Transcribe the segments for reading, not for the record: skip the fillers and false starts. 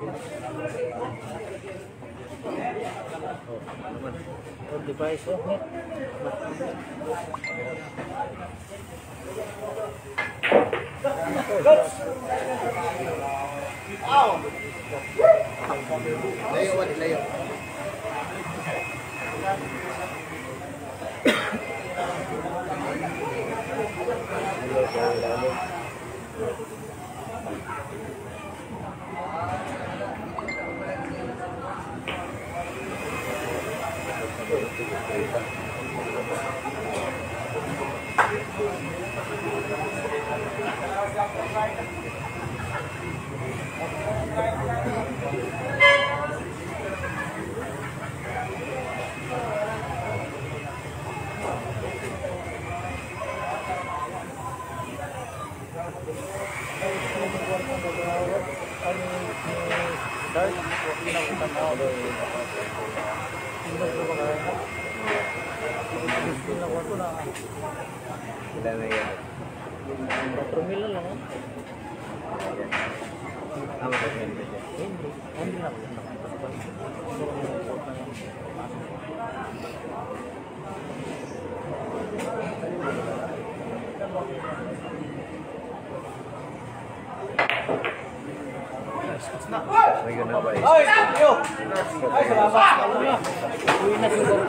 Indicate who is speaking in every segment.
Speaker 1: Oh, device oh.
Speaker 2: Layo, layo. Ilan na yan?
Speaker 1: 4 million lang.
Speaker 2: Ang magandang ba siya?
Speaker 1: Hindi na.
Speaker 2: May ganun ba eh?
Speaker 1: Ay, thank you! Ay, salamat! Uwi na siguro.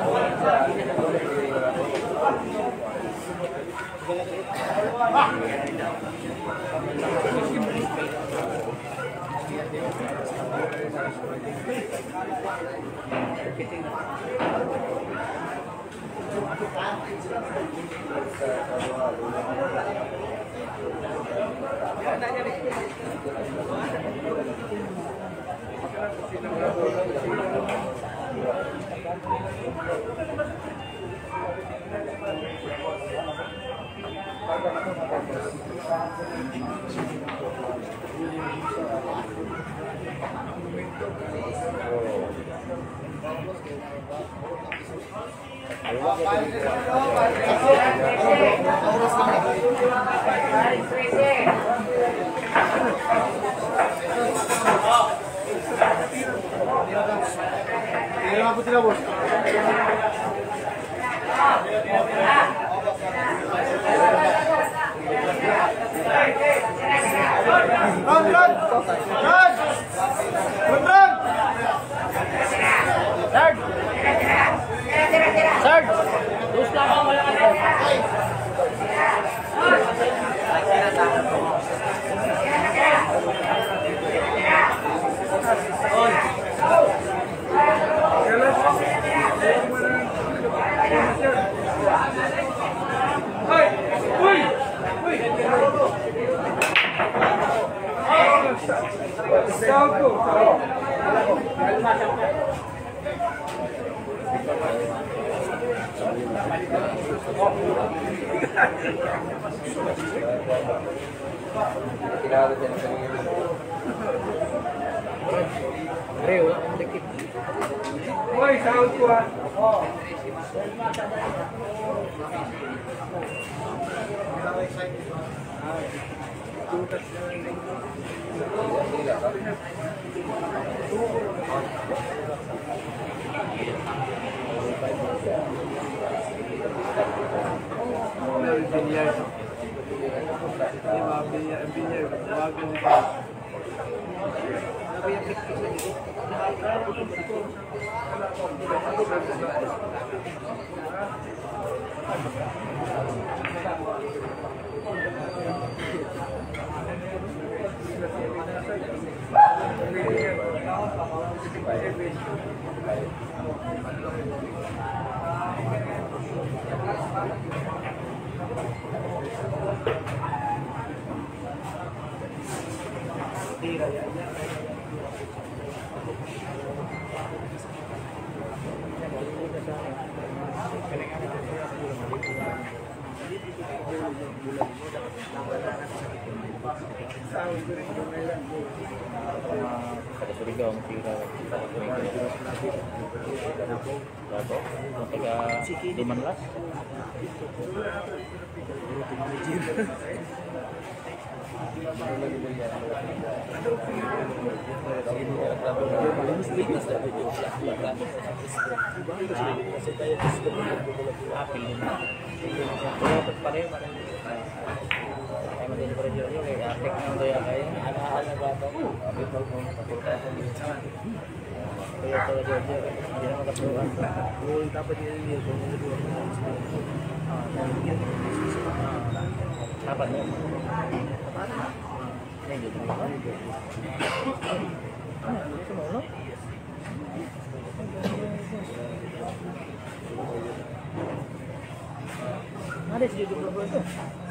Speaker 1: Ada sih itu belum itu.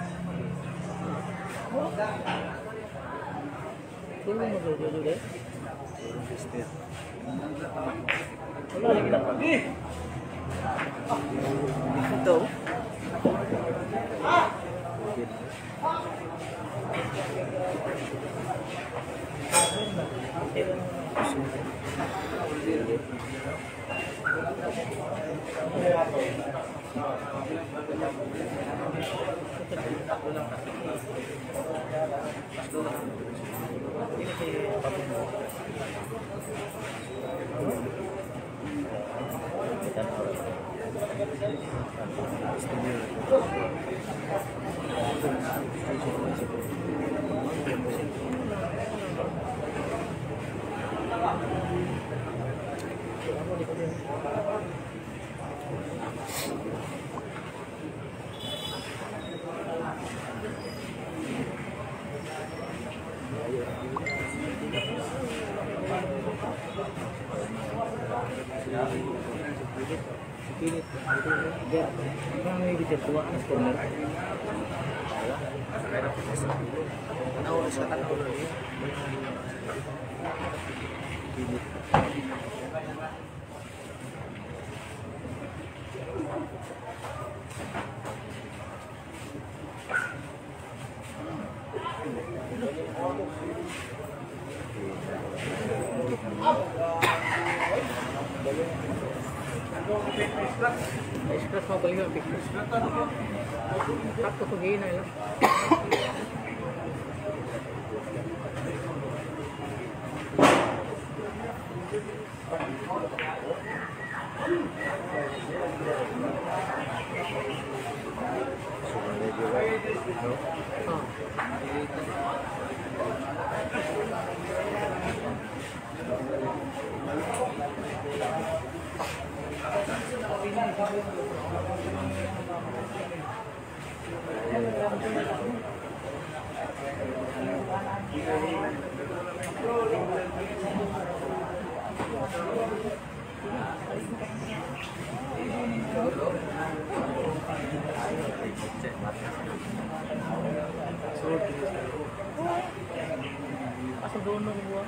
Speaker 1: Itu mau jual juga. Kalau lagi dapat. Itu. Express mo ba yung picture? Takto ko gina lang. Asal doon ng buwan.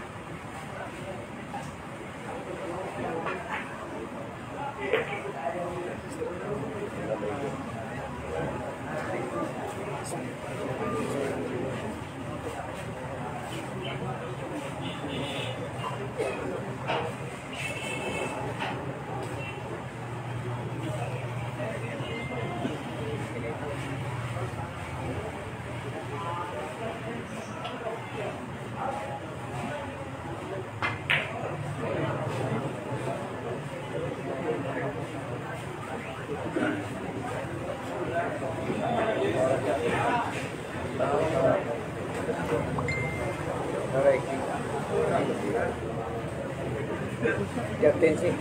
Speaker 2: Thirteen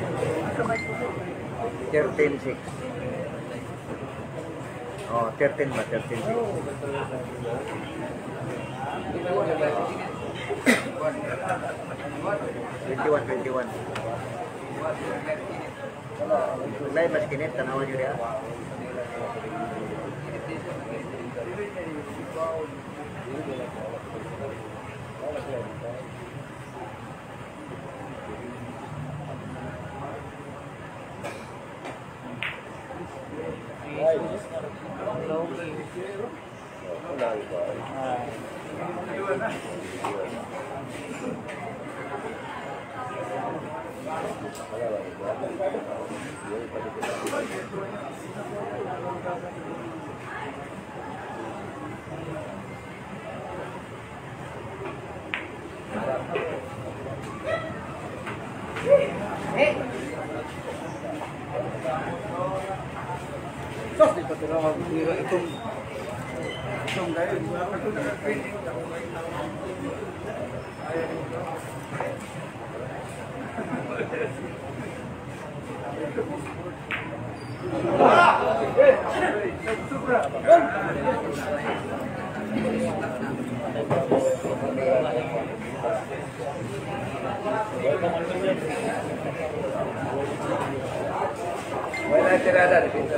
Speaker 2: 6. Oh, 13 ba? 13 6. 21. Lain mas kinit, tanawan nyo rin.
Speaker 1: Sos, di pa tinawag nila itong dahil.
Speaker 2: Wala tirada di pintas.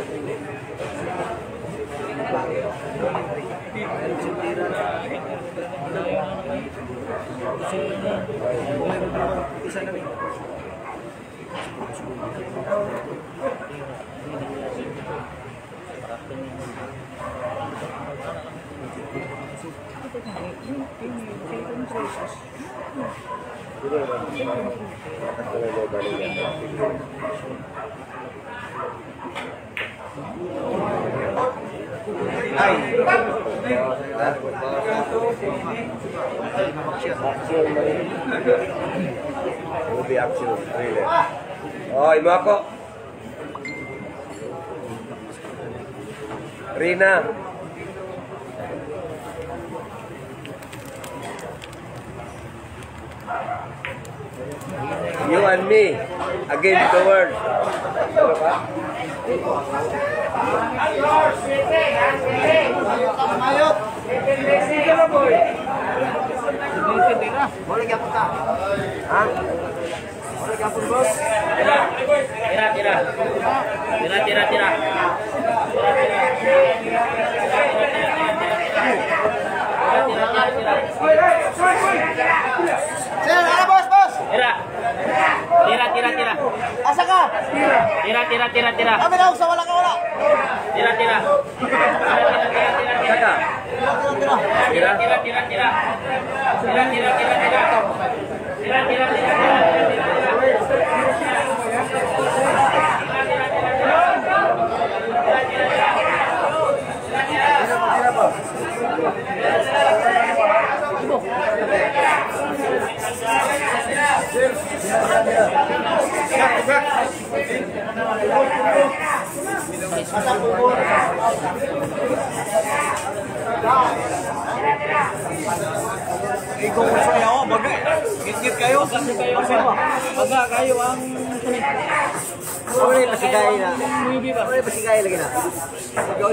Speaker 2: Movie action thriller. Oh, imo ako. Rina. You and me against the world.
Speaker 1: Boleh gapon ka?
Speaker 2: Ha?
Speaker 1: Boleh gapon, bos? Tira. Sir, ano bos?
Speaker 3: Tira.
Speaker 1: Asa ka?
Speaker 3: Tira.
Speaker 1: Kami daw sa wala ka wala.
Speaker 3: Tira.
Speaker 2: Saka.
Speaker 1: Ikaw ko saya ako, bagay. Git kayo. Baga kayo ang tunig.
Speaker 2: Uli pasigay na.
Speaker 1: Movie ba?
Speaker 2: Uli pasigay lagi na.
Speaker 1: Joy.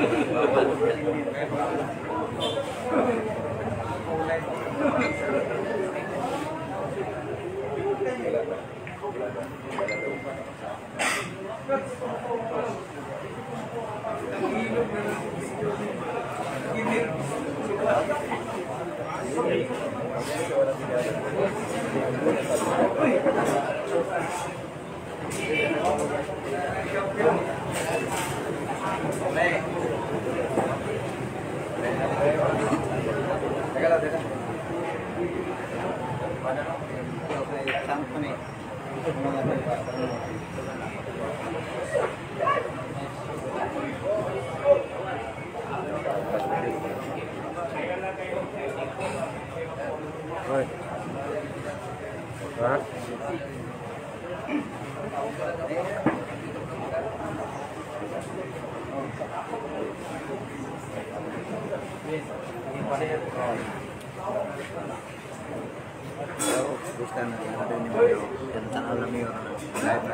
Speaker 2: Thank you. Bukan ada ini tentang alami orang lain.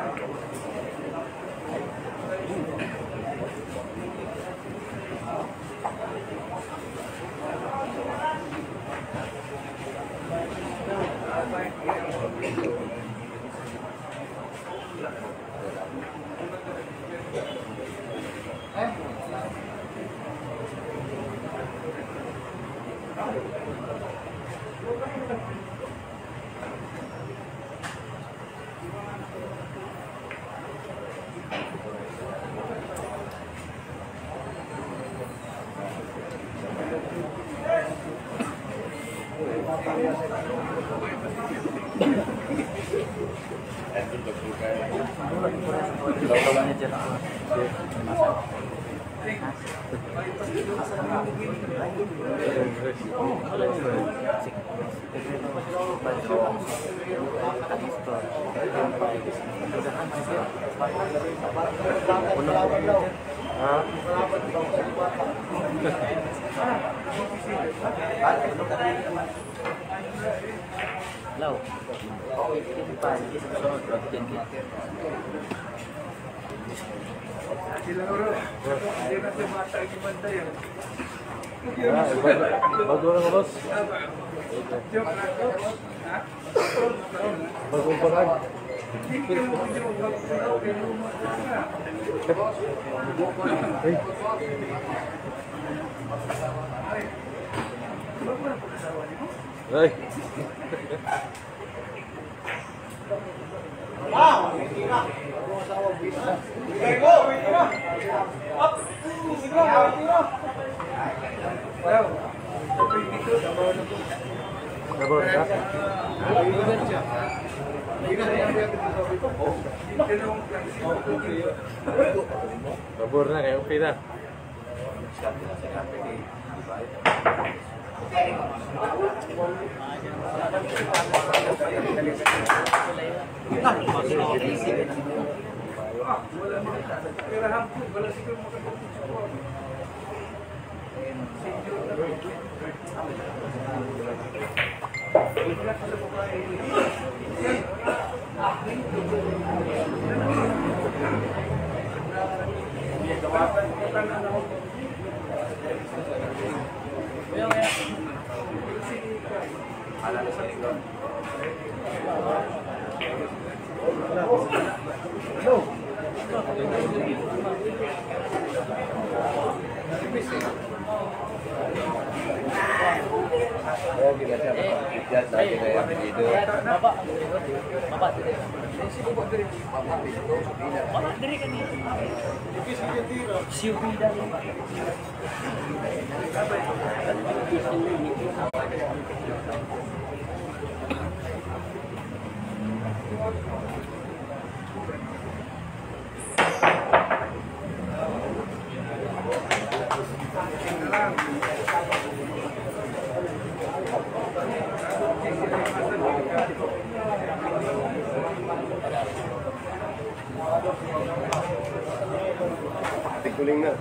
Speaker 4: Bago lang, boss. Bagong parang. Hey. Kabur na kayak upi na. Tikuling na.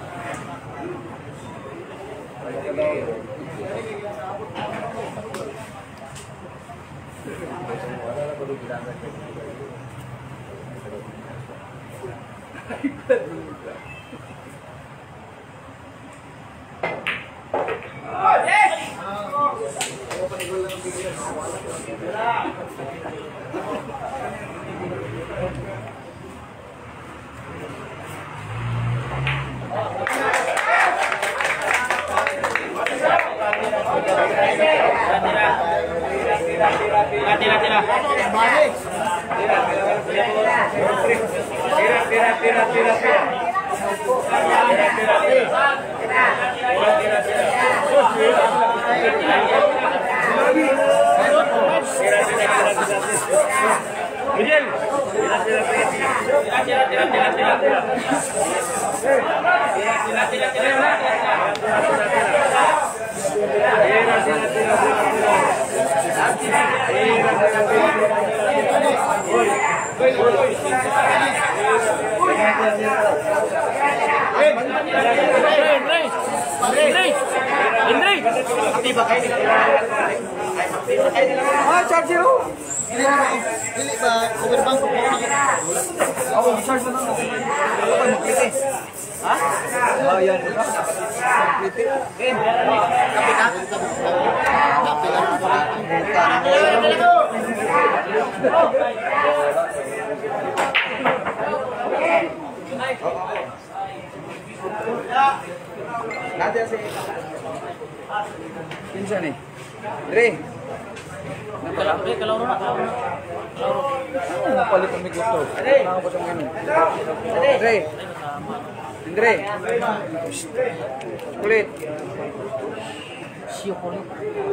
Speaker 1: Ah, charge lu. Dili ba cover bank ko. Ako charge na lang. Ako maklite. Ha? Oh, yan. Maklite. Game. Kape ka? Kape lang. Nanti si Pinsa nih. Dre.
Speaker 3: Kalau
Speaker 1: Palit kami gusto. Ako sa ngayon. Dre. Dre. Kulit.
Speaker 3: siyo kulit.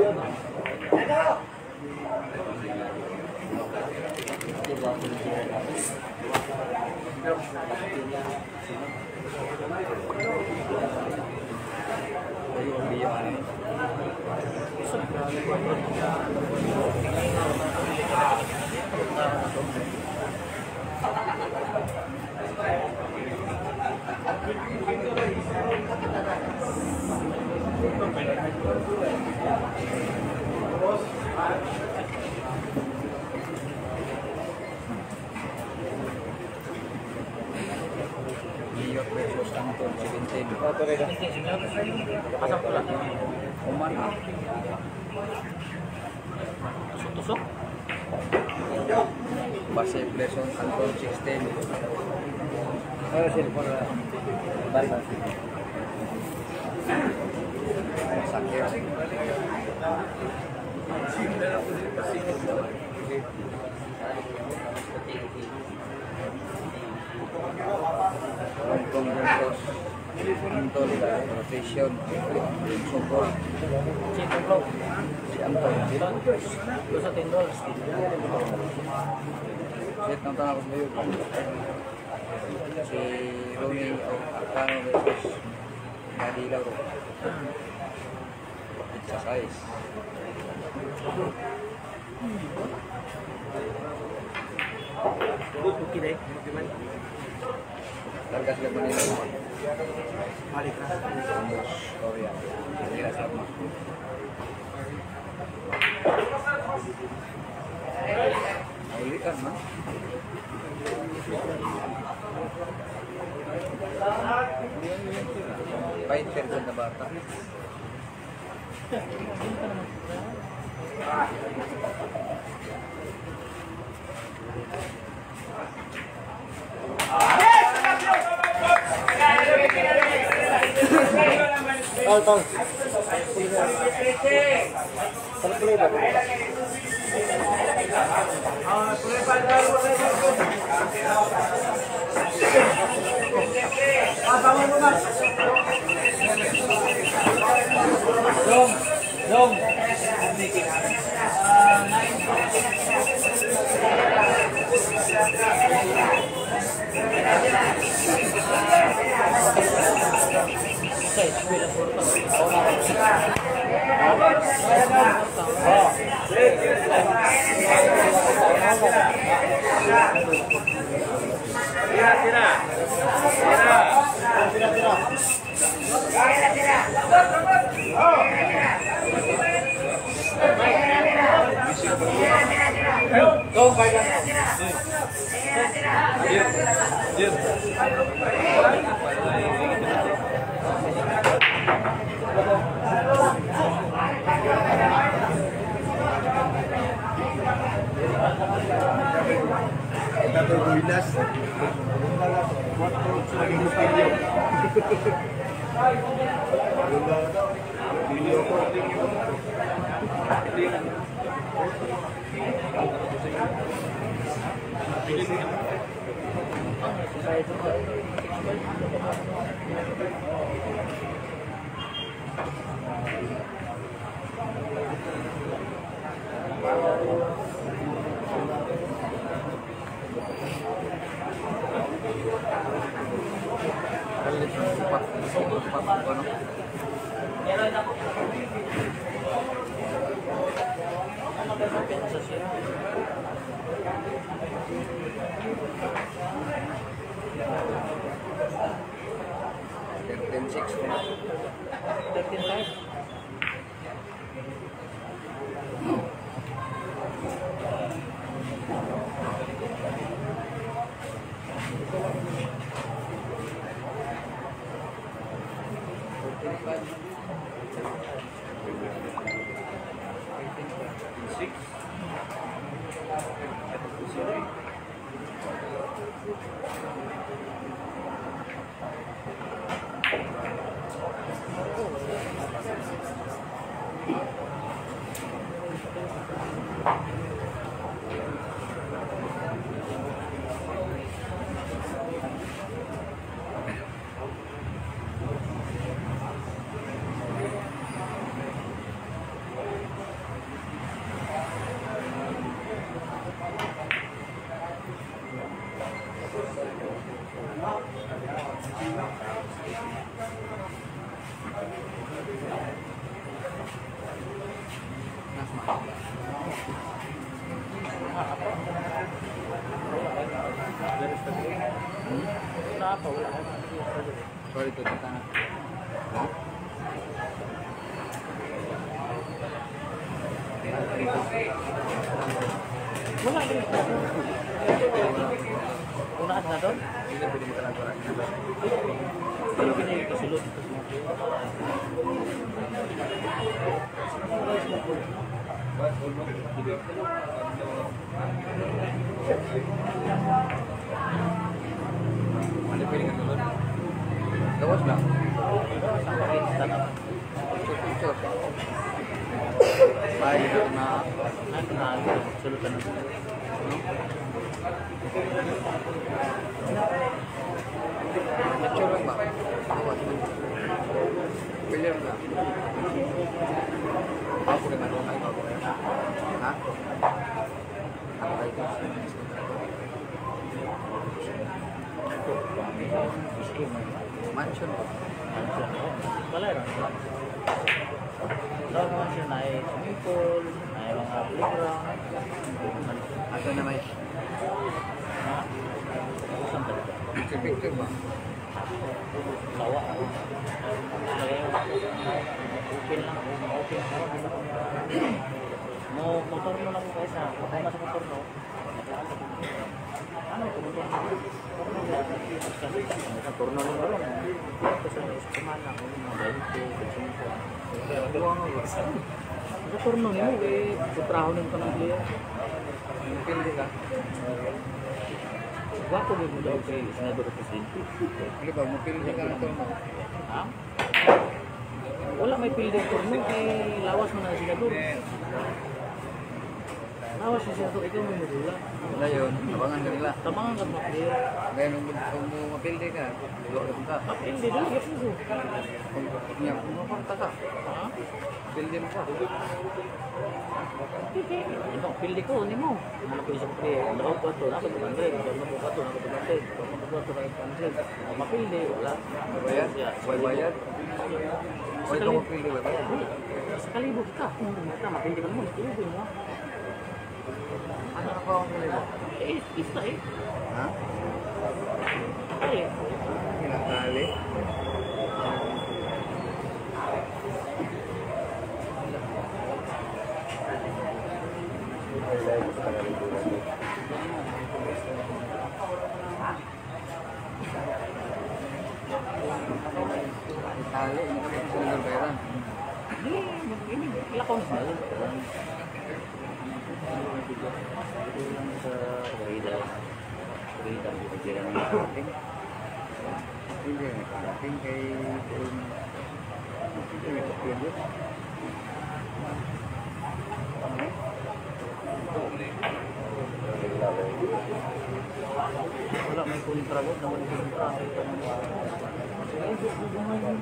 Speaker 3: Pasang pula.
Speaker 1: Oman.
Speaker 3: Tusuk-tusuk.
Speaker 1: Base Blason Anton 16. Oh, silpon na. Balik. Sakit. Lontong bungkus. Antol, rotation, sopor.
Speaker 3: Cipok.
Speaker 1: Si Antol.
Speaker 3: Dosa tendol.
Speaker 1: Set nonton ako sa iyo. Si Ronnie Arcano versus Nadila Ro. Pizza size.
Speaker 3: Bukti deh.
Speaker 1: Larga sila Manila. Balik na. Korea. Manila sama. Naulitan man. Fighter dyan na bata. Tol.
Speaker 3: Saya juga. Kenapa?
Speaker 2: Sorry itu kita.
Speaker 3: Wala din. Unahan na doon?
Speaker 2: Hindi pwede mo talaga orang.
Speaker 3: Pero pinagkasulot.
Speaker 2: Ano pwede ka tulad? Gawas lang. Picture. Baik na
Speaker 3: Sulutan na.
Speaker 2: picture lang ba? Gawas. Film lang. Ako naman doon ay bago. Ha? Ako ay mansion ba?
Speaker 3: Wala rin. Lahat naman siya na ay swimming pool, ay mga playground.
Speaker 2: Asa na may
Speaker 3: Saan talaga?
Speaker 2: picture ba?
Speaker 3: Lawa. Lagay mo. Open lang. Open. Motor mo lang kaysa. Pagkama sa motor mo. Ano ito motor mo? Turno lang ba lang? Ito sa kumana. Mga 20, 25. Dua nga ba? Sa turno mo eh. Putraho ng kanang player.
Speaker 2: Pili ka?
Speaker 3: Wapo din mo daw kay Senador Presidente.
Speaker 2: Pili ba? Mapili ka lang ito mo.
Speaker 3: Ha? Wala may pilde turno kay lawas mo na si Senador. Lawas si Senador, ikaw may madula.
Speaker 2: Wala yun. Abangan ka nila.
Speaker 3: Tamangan ka mga player.
Speaker 2: Ngayon, kung mapili ka, luwa ka.
Speaker 3: Pilde doon, yes mo.
Speaker 2: Kung mapunta ka,
Speaker 3: Ha?
Speaker 2: pili mo ka.
Speaker 3: Ibang pilde ko, hindi mo. Ano ko isang player, ano ko ito, ako 200, ano ko ito, ako 200, ano ko ito, ako 200. Mapilde, wala.
Speaker 2: Bayad? May bayad?
Speaker 3: Sa
Speaker 2: O ito
Speaker 3: kalibo.
Speaker 2: mapili ba?
Speaker 3: Sa kalibo kita. Kita, mapilde ka naman, kalibo mo.
Speaker 2: Ano na pa ang pili mo?
Speaker 3: Eh, isa eh.
Speaker 2: Ha?
Speaker 3: Eh,
Speaker 2: Kinakali? Itali, ini kan bisa berbayaran.
Speaker 3: ini lakon sa Rida. Rida di bagian
Speaker 2: Penting. Ini penting kayak itu itu
Speaker 3: kontra ko naman kontra. Ay, guguman.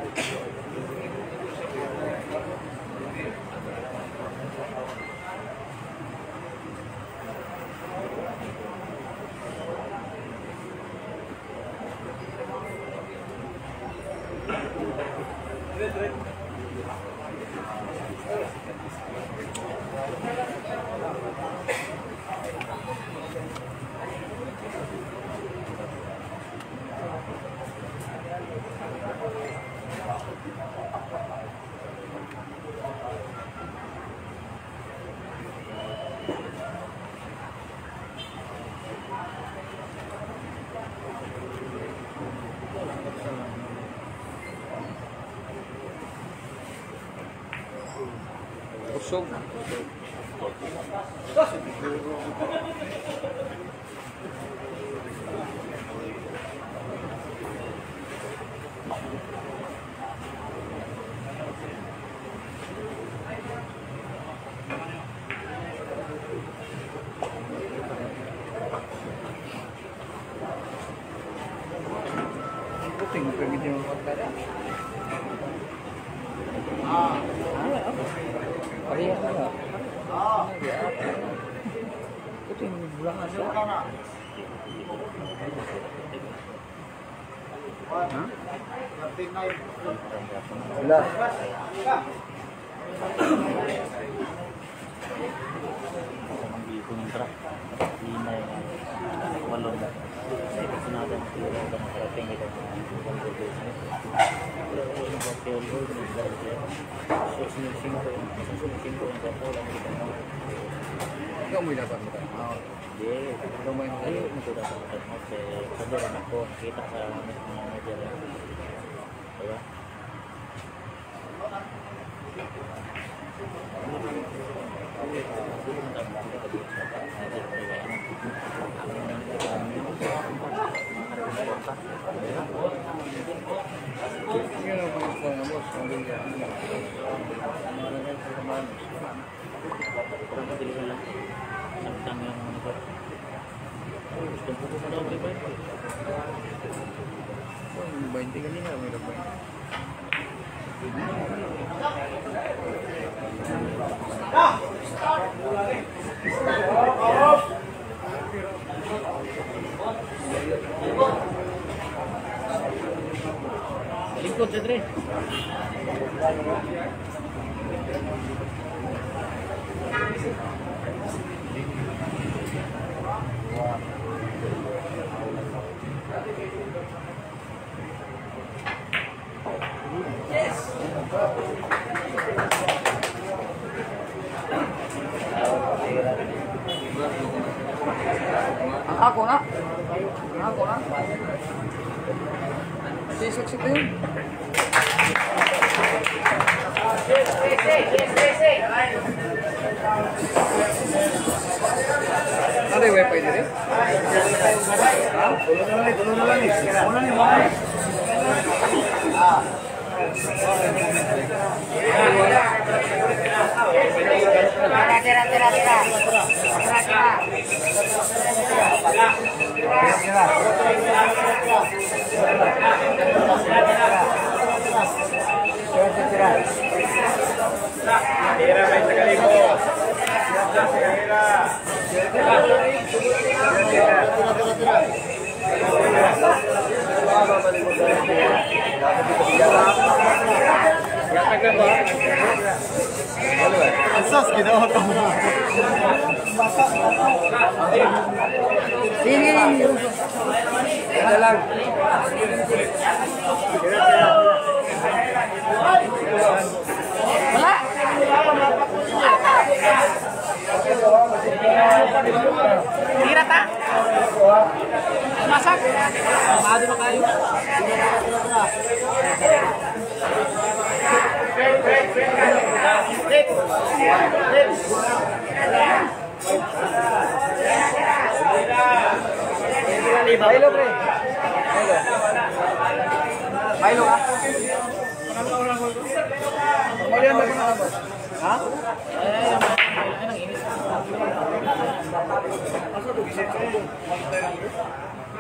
Speaker 2: Busog. Puting pergi di mana? Pariya ka na. Ito yung bulang asa. Ha? Wala.
Speaker 3: Hindi kontra. Hindi na yung walong na. Ito sinabi ng tiro na nakarating ito.
Speaker 2: Ikaw mo dapat mo tayo.
Speaker 3: Hindi, ikaw mo yung kayo mo dapat mo tayo. Sabihan ako, kita sa mga media. Diba?
Speaker 2: Yan ang pangkuhan ng boss. Ang liya.
Speaker 3: Kurang madali lang. Samtang yung mga nito. Gusto mo po daw may bayan?
Speaker 2: Yung 20 kanina, may labay.
Speaker 3: Lingkod sa Dre.
Speaker 2: Ang ako na. Ang ako na. Sisik-sik na yun. Ano yung wifi dito? Ha? Tulo na lang eh. Asas ginawa ko. Sini. Ada lang. Wala. Tira ta. Masak. Maado na kayo. Milo, pre. Milo ka? Malihan na ko na ba? Ha?
Speaker 3: Ang init.
Speaker 2: Asa to gisit ko?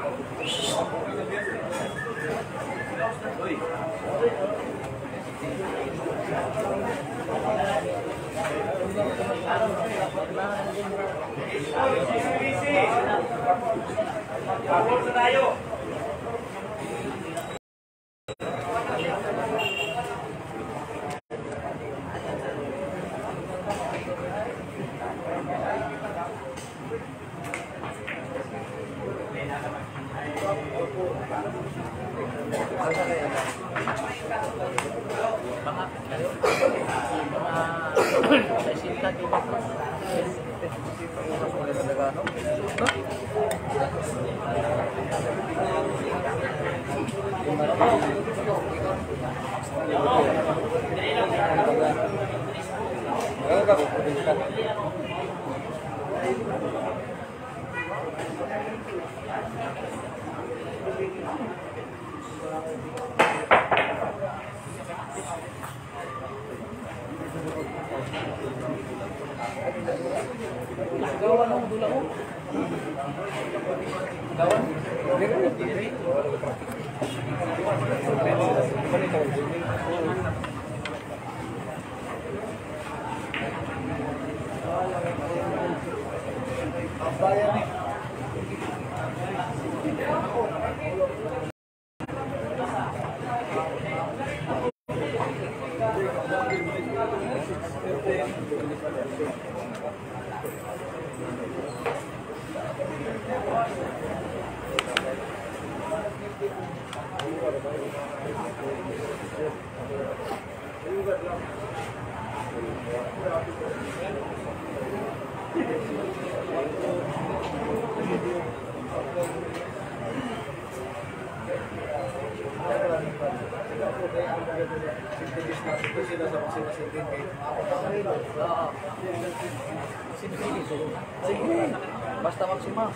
Speaker 3: Basta maksimal.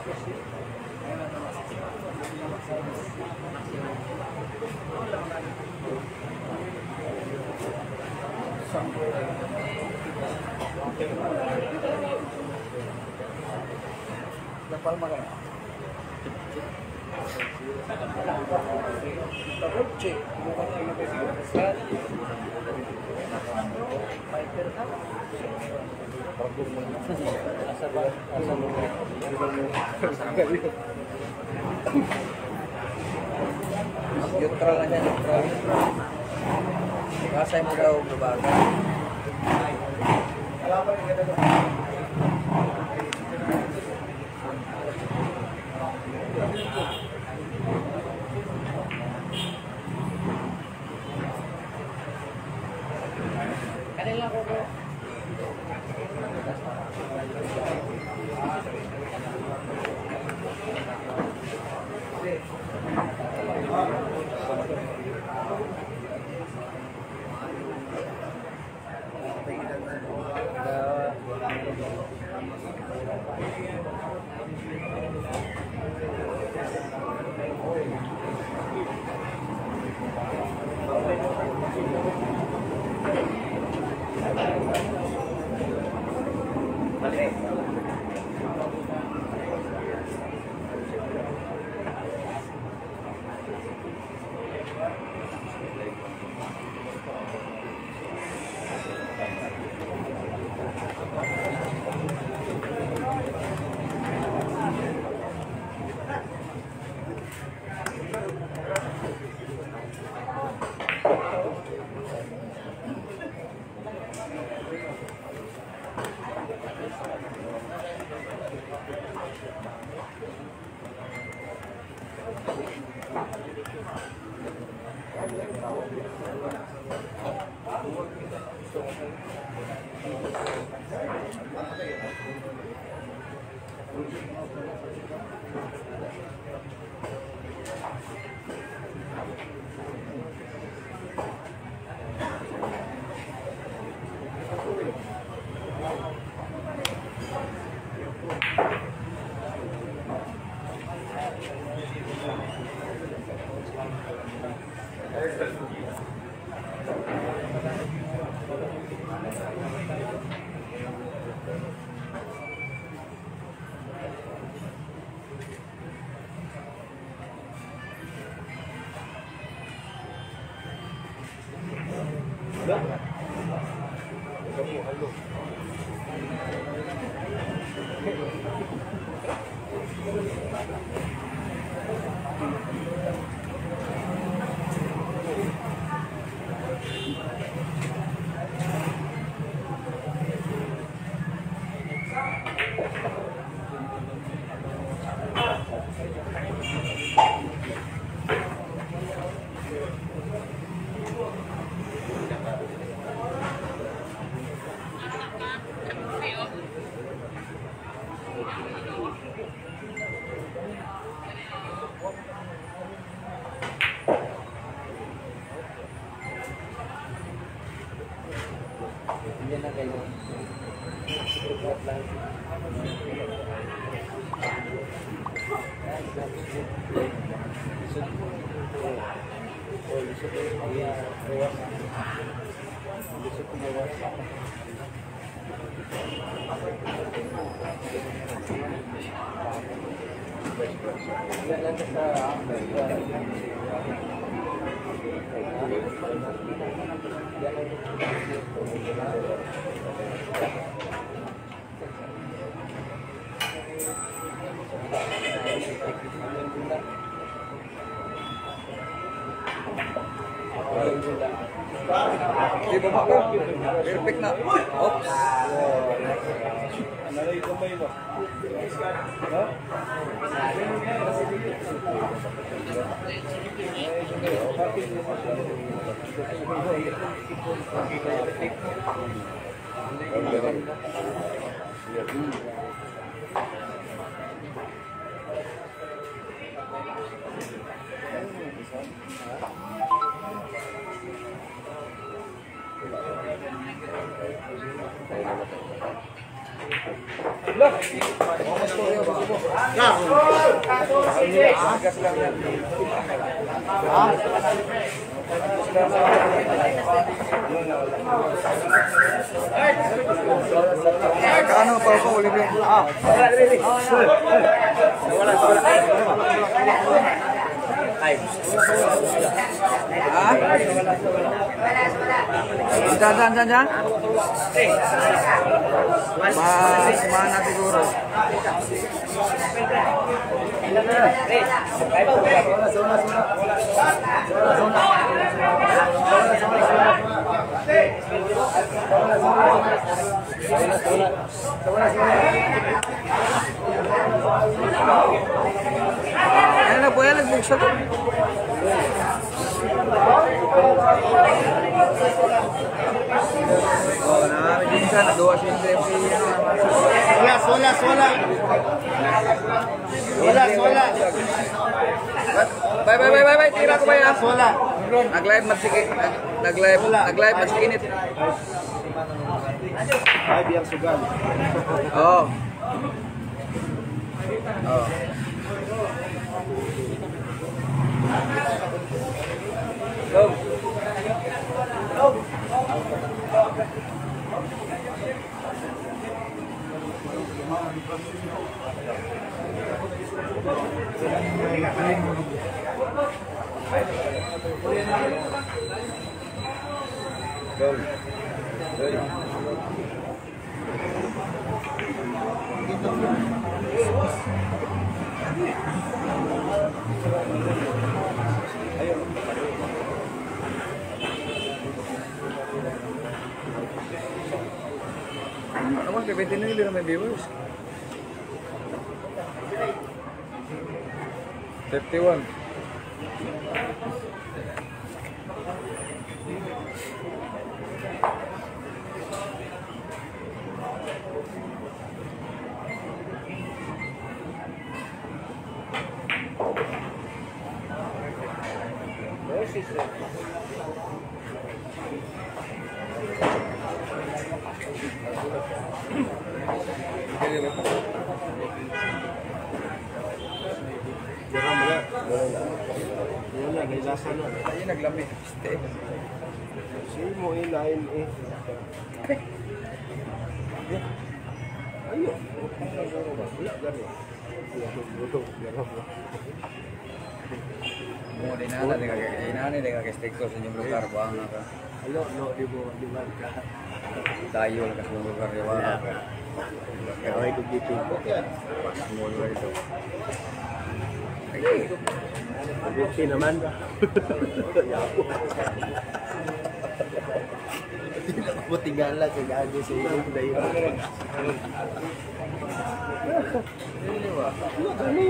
Speaker 3: Dapat makan. Cek. Neutral aja, neutral. Rasa yang mudah berbakar.
Speaker 2: Di baba ko. Perfect na. Oops. Kano pa po ulit yun? Diyan. Mana siguro. Ano na po yan? Nagbuksa po. Oh, na, minsan nagawa siya yung DMC. Wala. Bye. Tira ko ba yan? Wala. Nag-live magsikit. Nag-live magsikinit.
Speaker 4: Ay, biyang sugal.
Speaker 2: Oo. Naman, pipintin nyo hindi naman viewers. 51. Ayun, naglamig. Stay.
Speaker 4: Sige mo, ilain eh.
Speaker 2: Ayo. Wala gani.
Speaker 1: Mau di nana dengan keinginan dengan kestikto senyum luar buang apa?
Speaker 2: Ayo no di marka.
Speaker 1: Dayol ke senyum luar ya wala.
Speaker 2: Kaya ko gitu.
Speaker 1: Mula itu.
Speaker 2: Buti naman. Ya ako. Tidak mo tingala sa gago sa iyo dayo.
Speaker 1: Ini wah.
Speaker 2: Ano?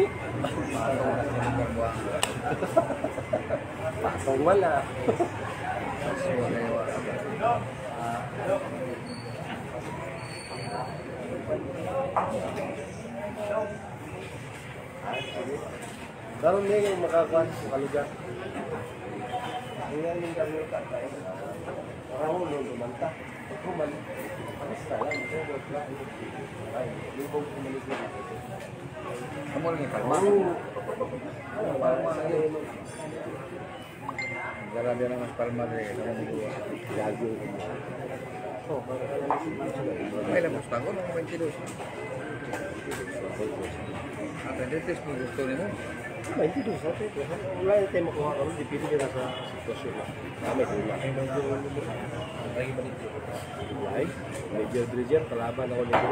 Speaker 2: Patong wala. Karon din yung makakuan sa kalugar. Ngayon yung kami ka tayo. Parang mo lumanta. Ako man. Ano sa lang ko ba? Ay, libog ko man ito.
Speaker 1: Kamu lagi kalma.
Speaker 2: Palma ay
Speaker 1: Jalan dia nama Palma deh, kamu dua.
Speaker 2: gago. Oh,
Speaker 1: Ay, la Mustang, no 22. Atau dia tes mo gusto nimo.
Speaker 2: 22 sa ito. Wala yung tayo makuha kami. Dipili ka na sa sitwasyon na. Kami hula. Ay, Major Bridger, kalaban ako nito.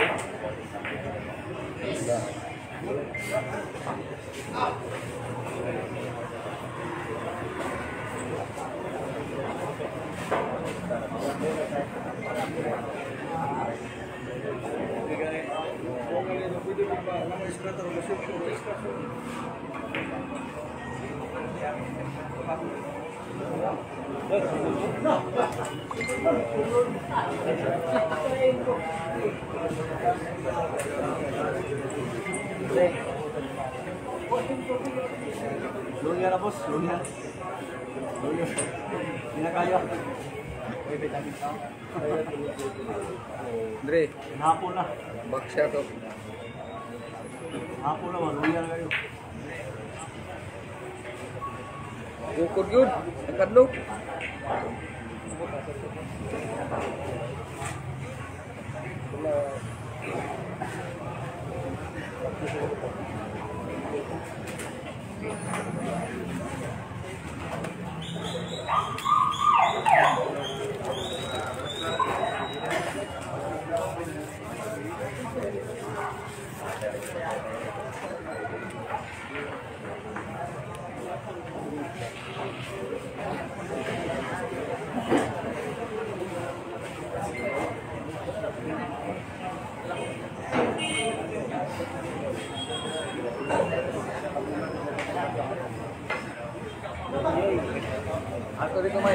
Speaker 1: Lunya na boss, lunya. Lunya. Hindi na kaya. Andre, hapon na. Baksya to. Hapon na, lunya na kayo. Bukod yun, nakadlok. Ako dito may.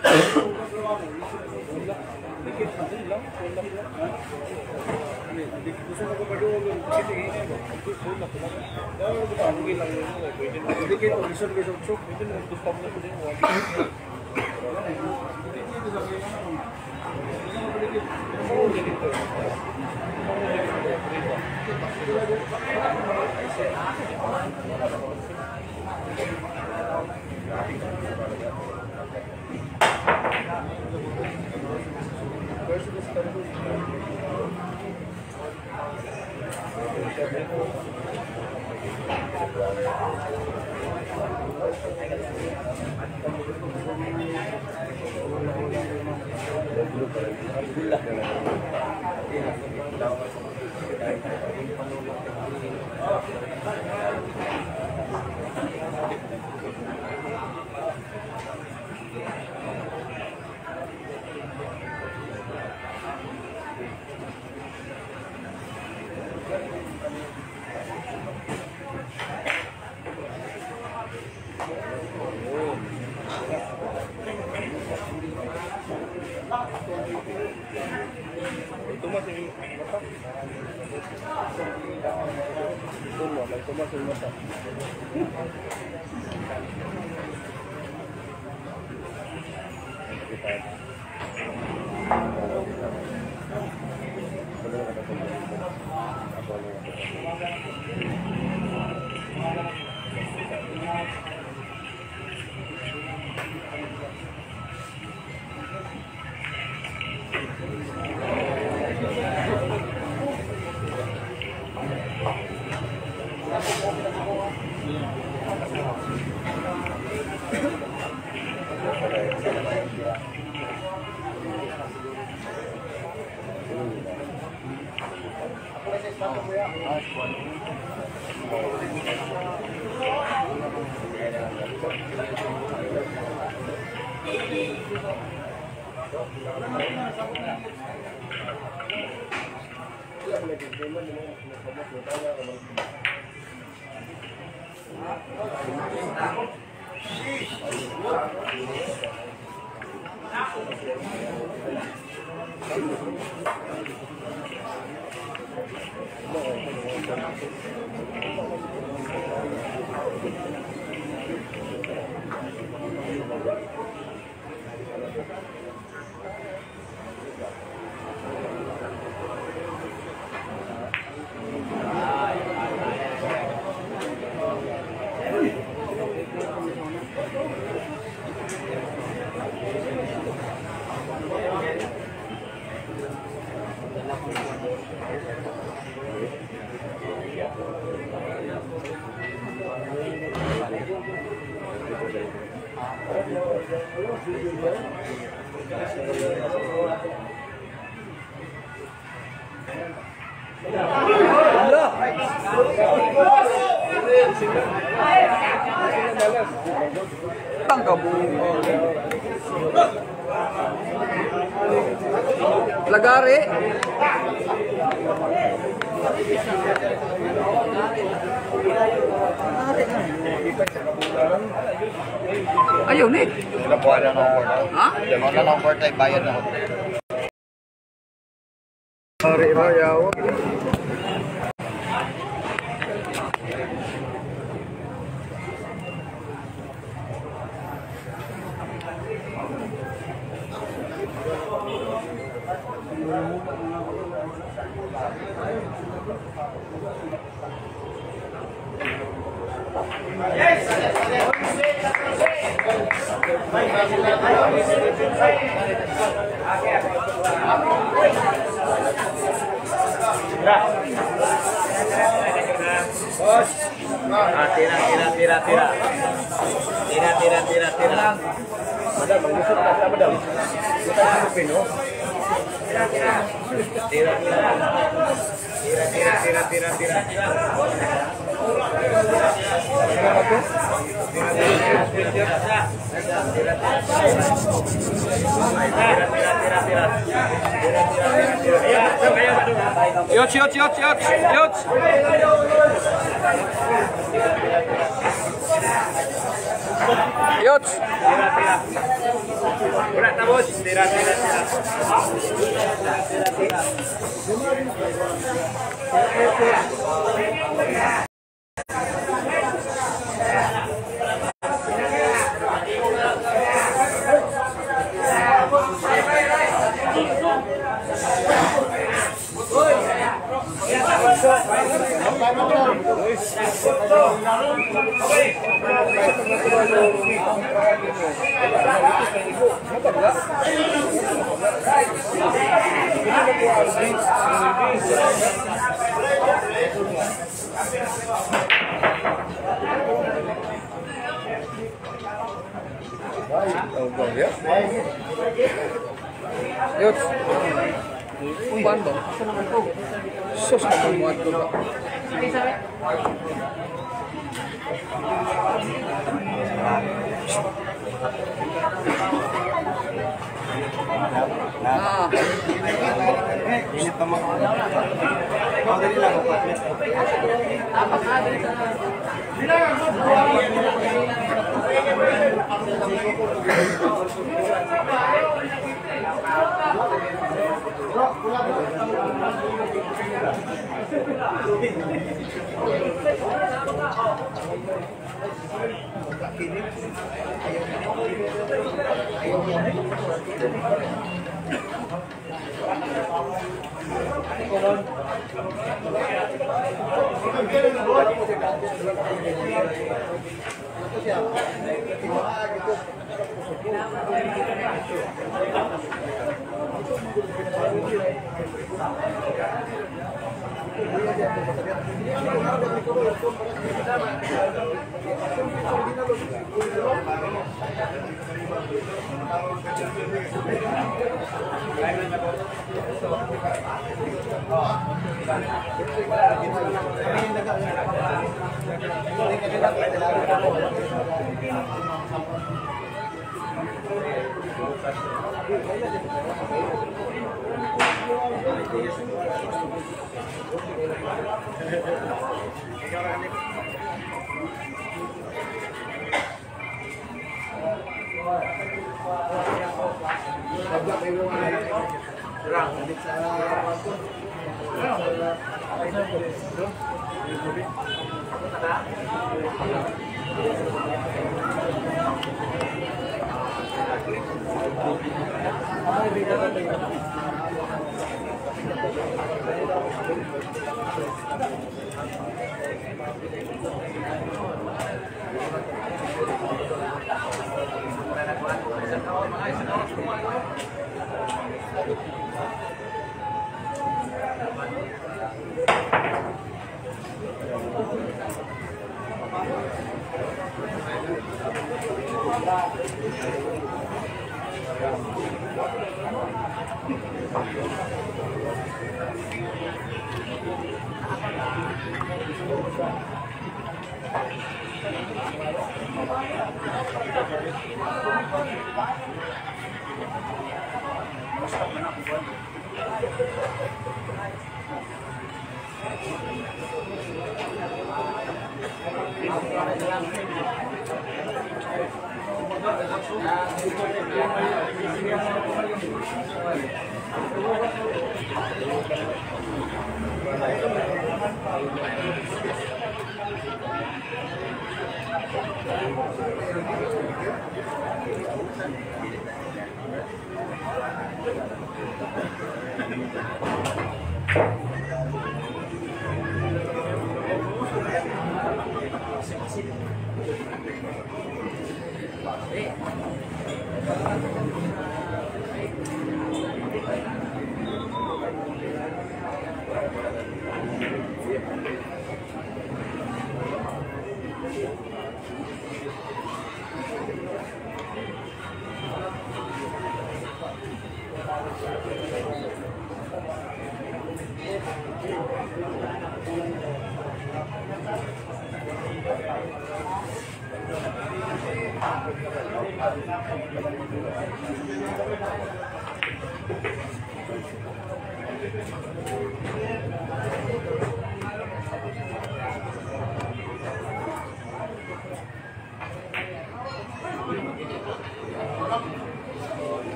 Speaker 1: Lagari. Ayaw ni. Ha?
Speaker 2: Wala nang court ay bayad na.
Speaker 1: Hari ayaw. Tira. Madam, mangusot ka sa madam. Kita sa Pino. Tira. Yot. boss. Tira.
Speaker 3: Yun. Uban ba? Sus, kamamuat ko ba?
Speaker 2: Init naman. Dali lang ako.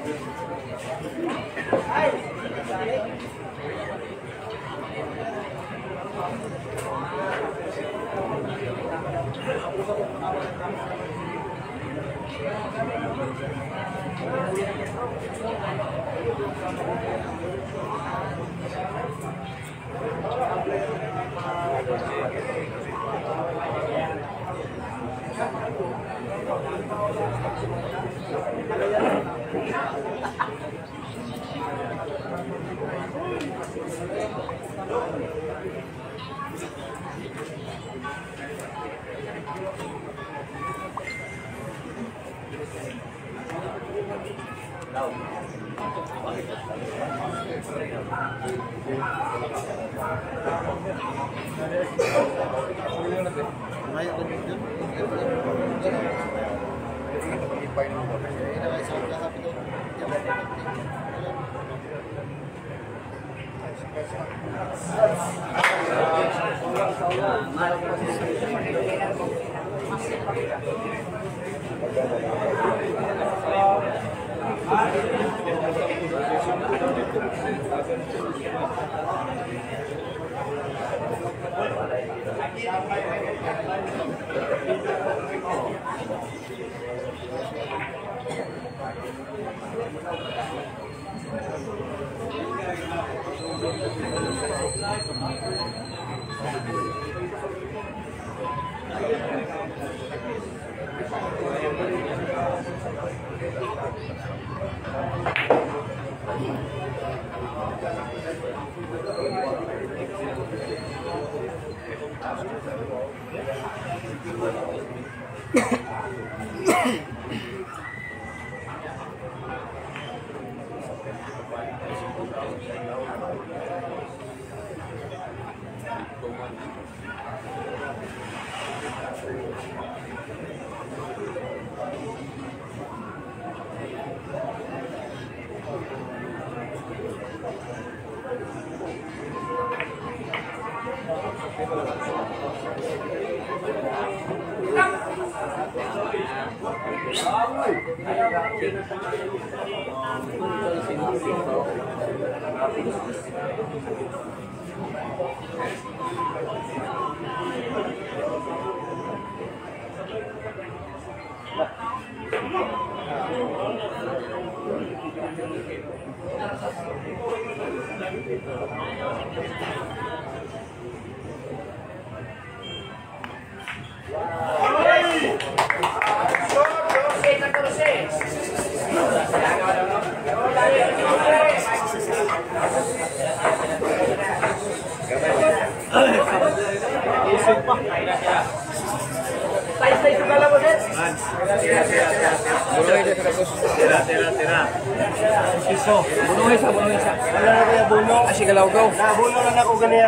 Speaker 1: Bunuh isa.
Speaker 2: Wala na kaya buno.
Speaker 1: Asig galawgaw.
Speaker 2: Nabuno na ako ganiya.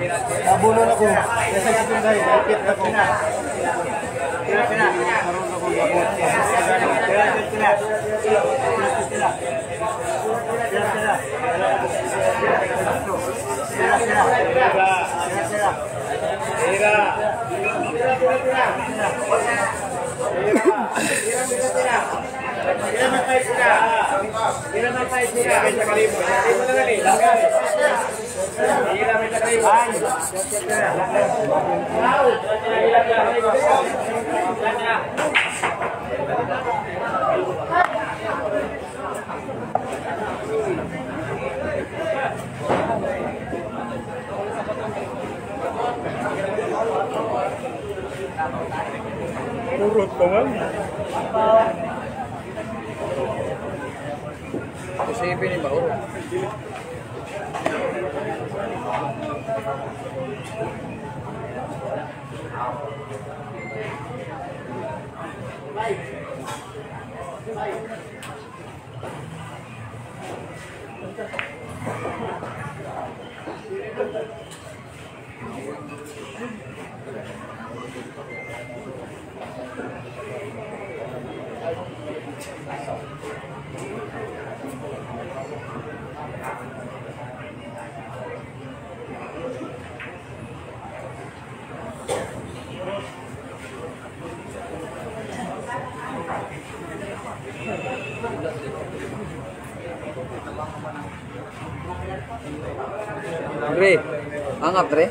Speaker 2: Nabuno na ko. Kasi kitong dahil, ipit na ko. Karoon ako mabot.
Speaker 4: Urut ko man.
Speaker 1: Isipin ni Bauro.
Speaker 3: Re, anggap Re.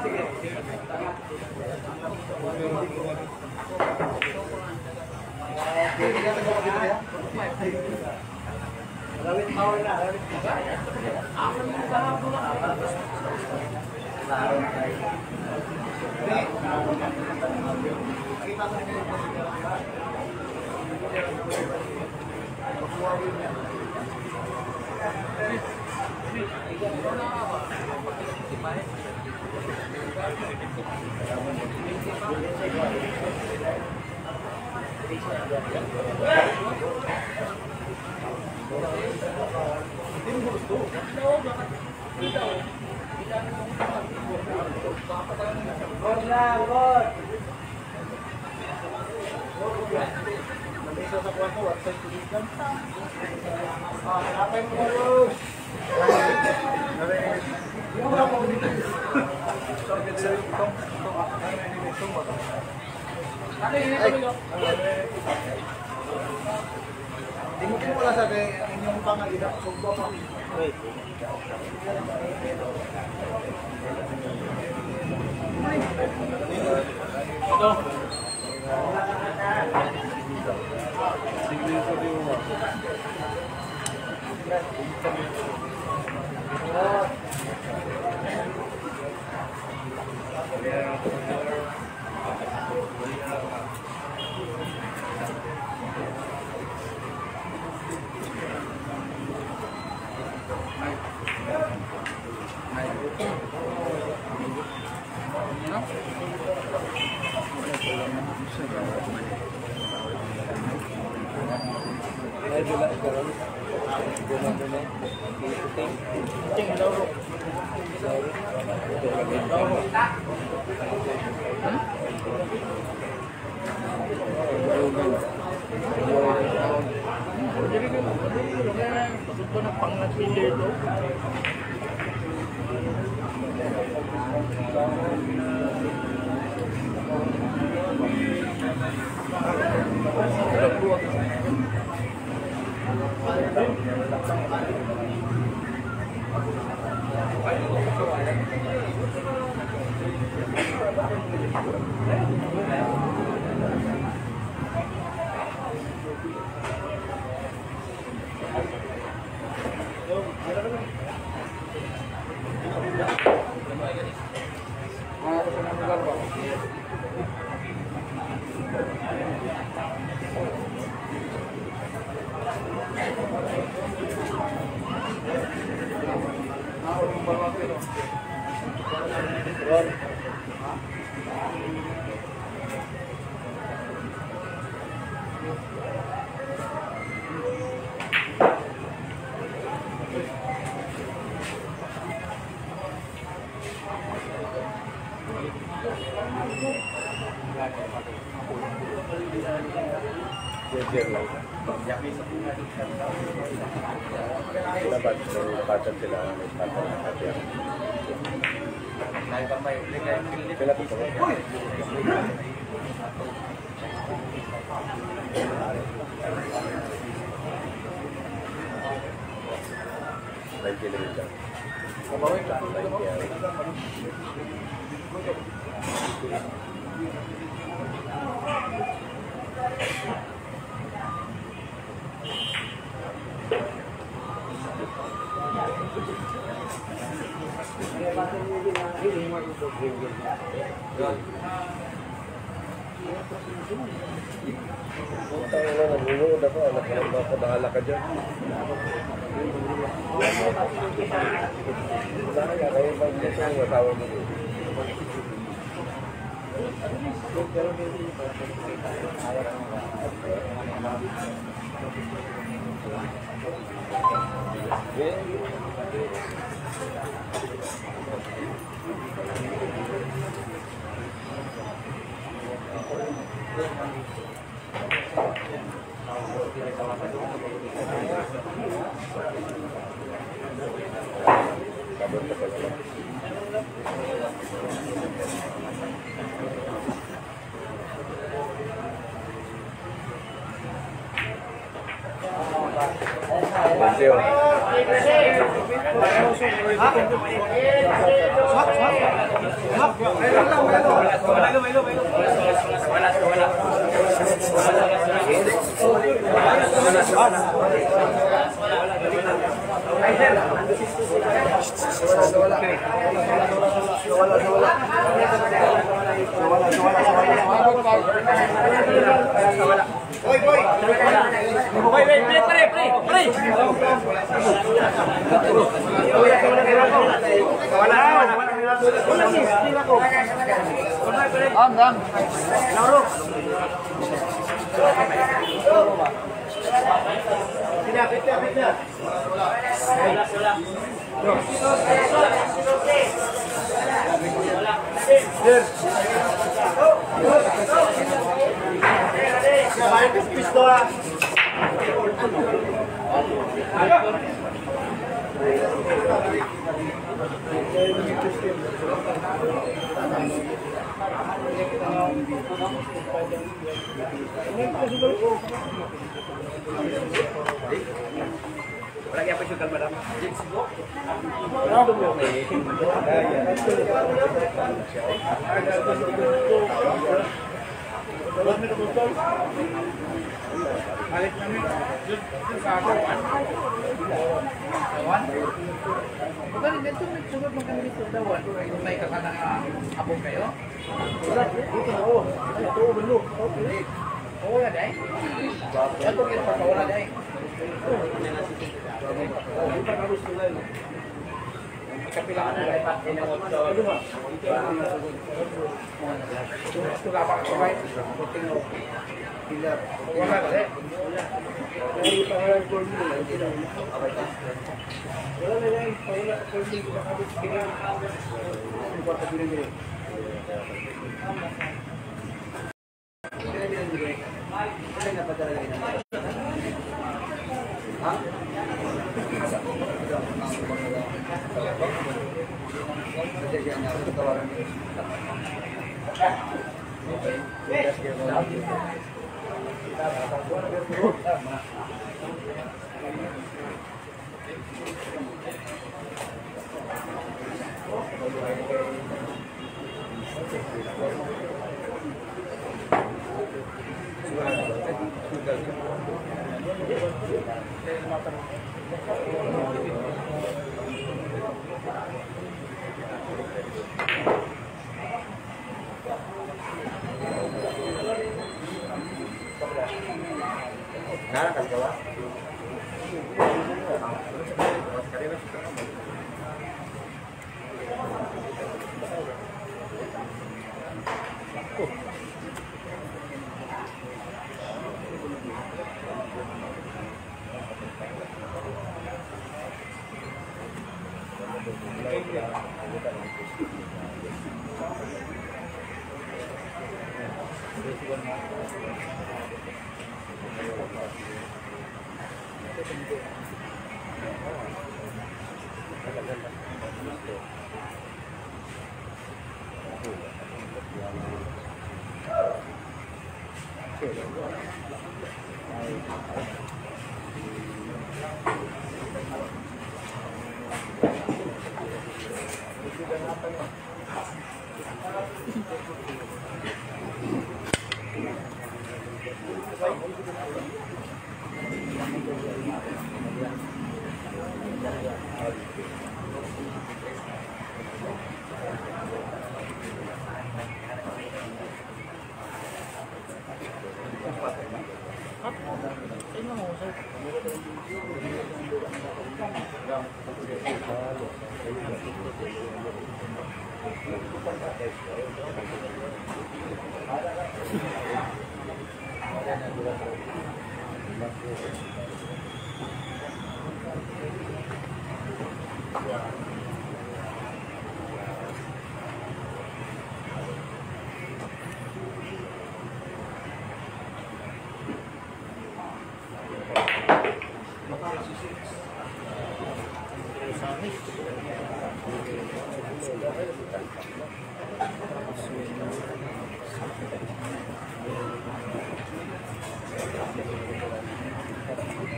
Speaker 2: Dapat pacar sila may pacar na kaya. Sila po ba? Like kilometer. Tayo na nanonood ako, anak ko lang baka bahala ka dyan. Kaya kayo bang gusto yung asawa mo doon? Kabur ka pala.
Speaker 1: Lagi apa suka madam?
Speaker 3: Bukan dito nagsunod mo kami dito dawan. May kakana abo kayo. Oh, ya dai. Ito kita pagkawala dai. Kapilaan na dai pat ini moto. Ito ka pa sabay. Wala ba dai? Ay pangalan ko ni wala na yan, wala ko ni nakabit kini. Kuwarta dire.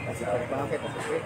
Speaker 3: Bakit?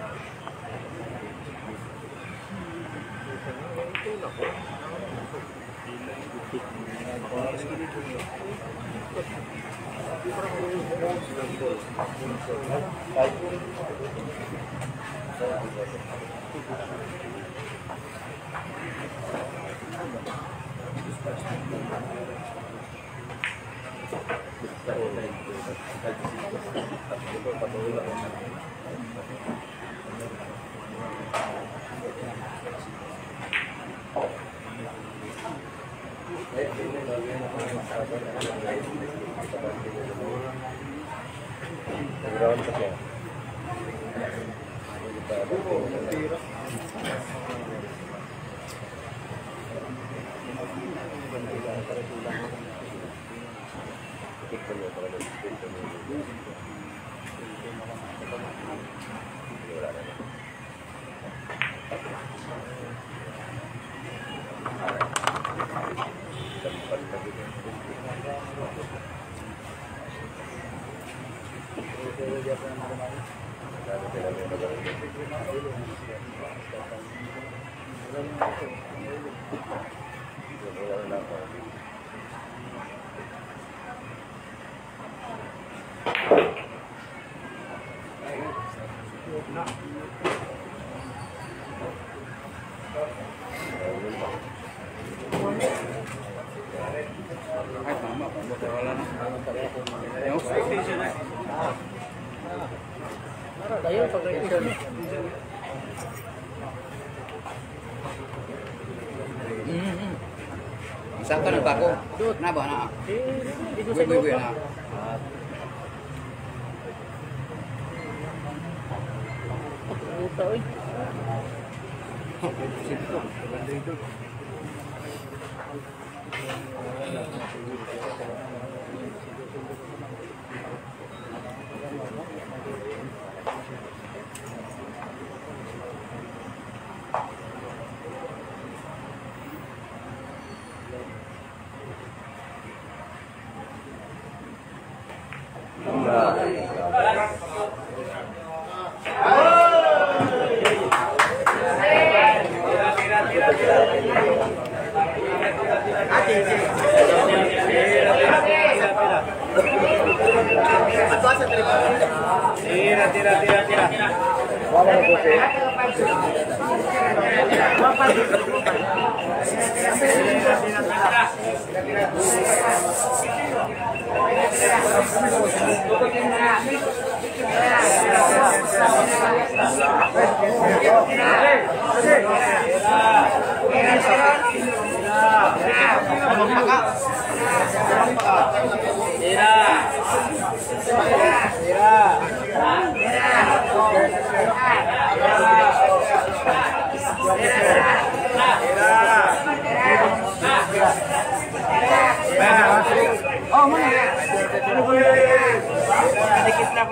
Speaker 3: Tayo pag-reaction.
Speaker 5: Isa ka nagpako. Na ba na? Buy na.
Speaker 3: Puta oi.
Speaker 1: Oh, mana? Sedikit lah.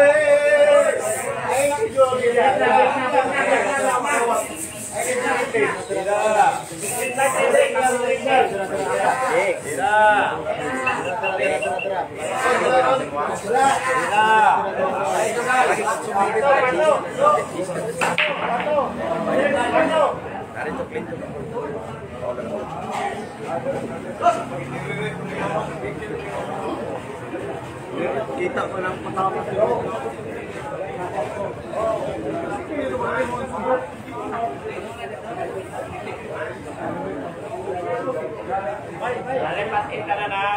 Speaker 1: Kita ko lang patama. Lepas kita na.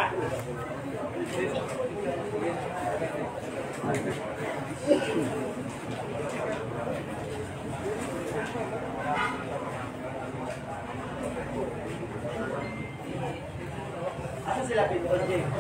Speaker 1: Asa sila dito?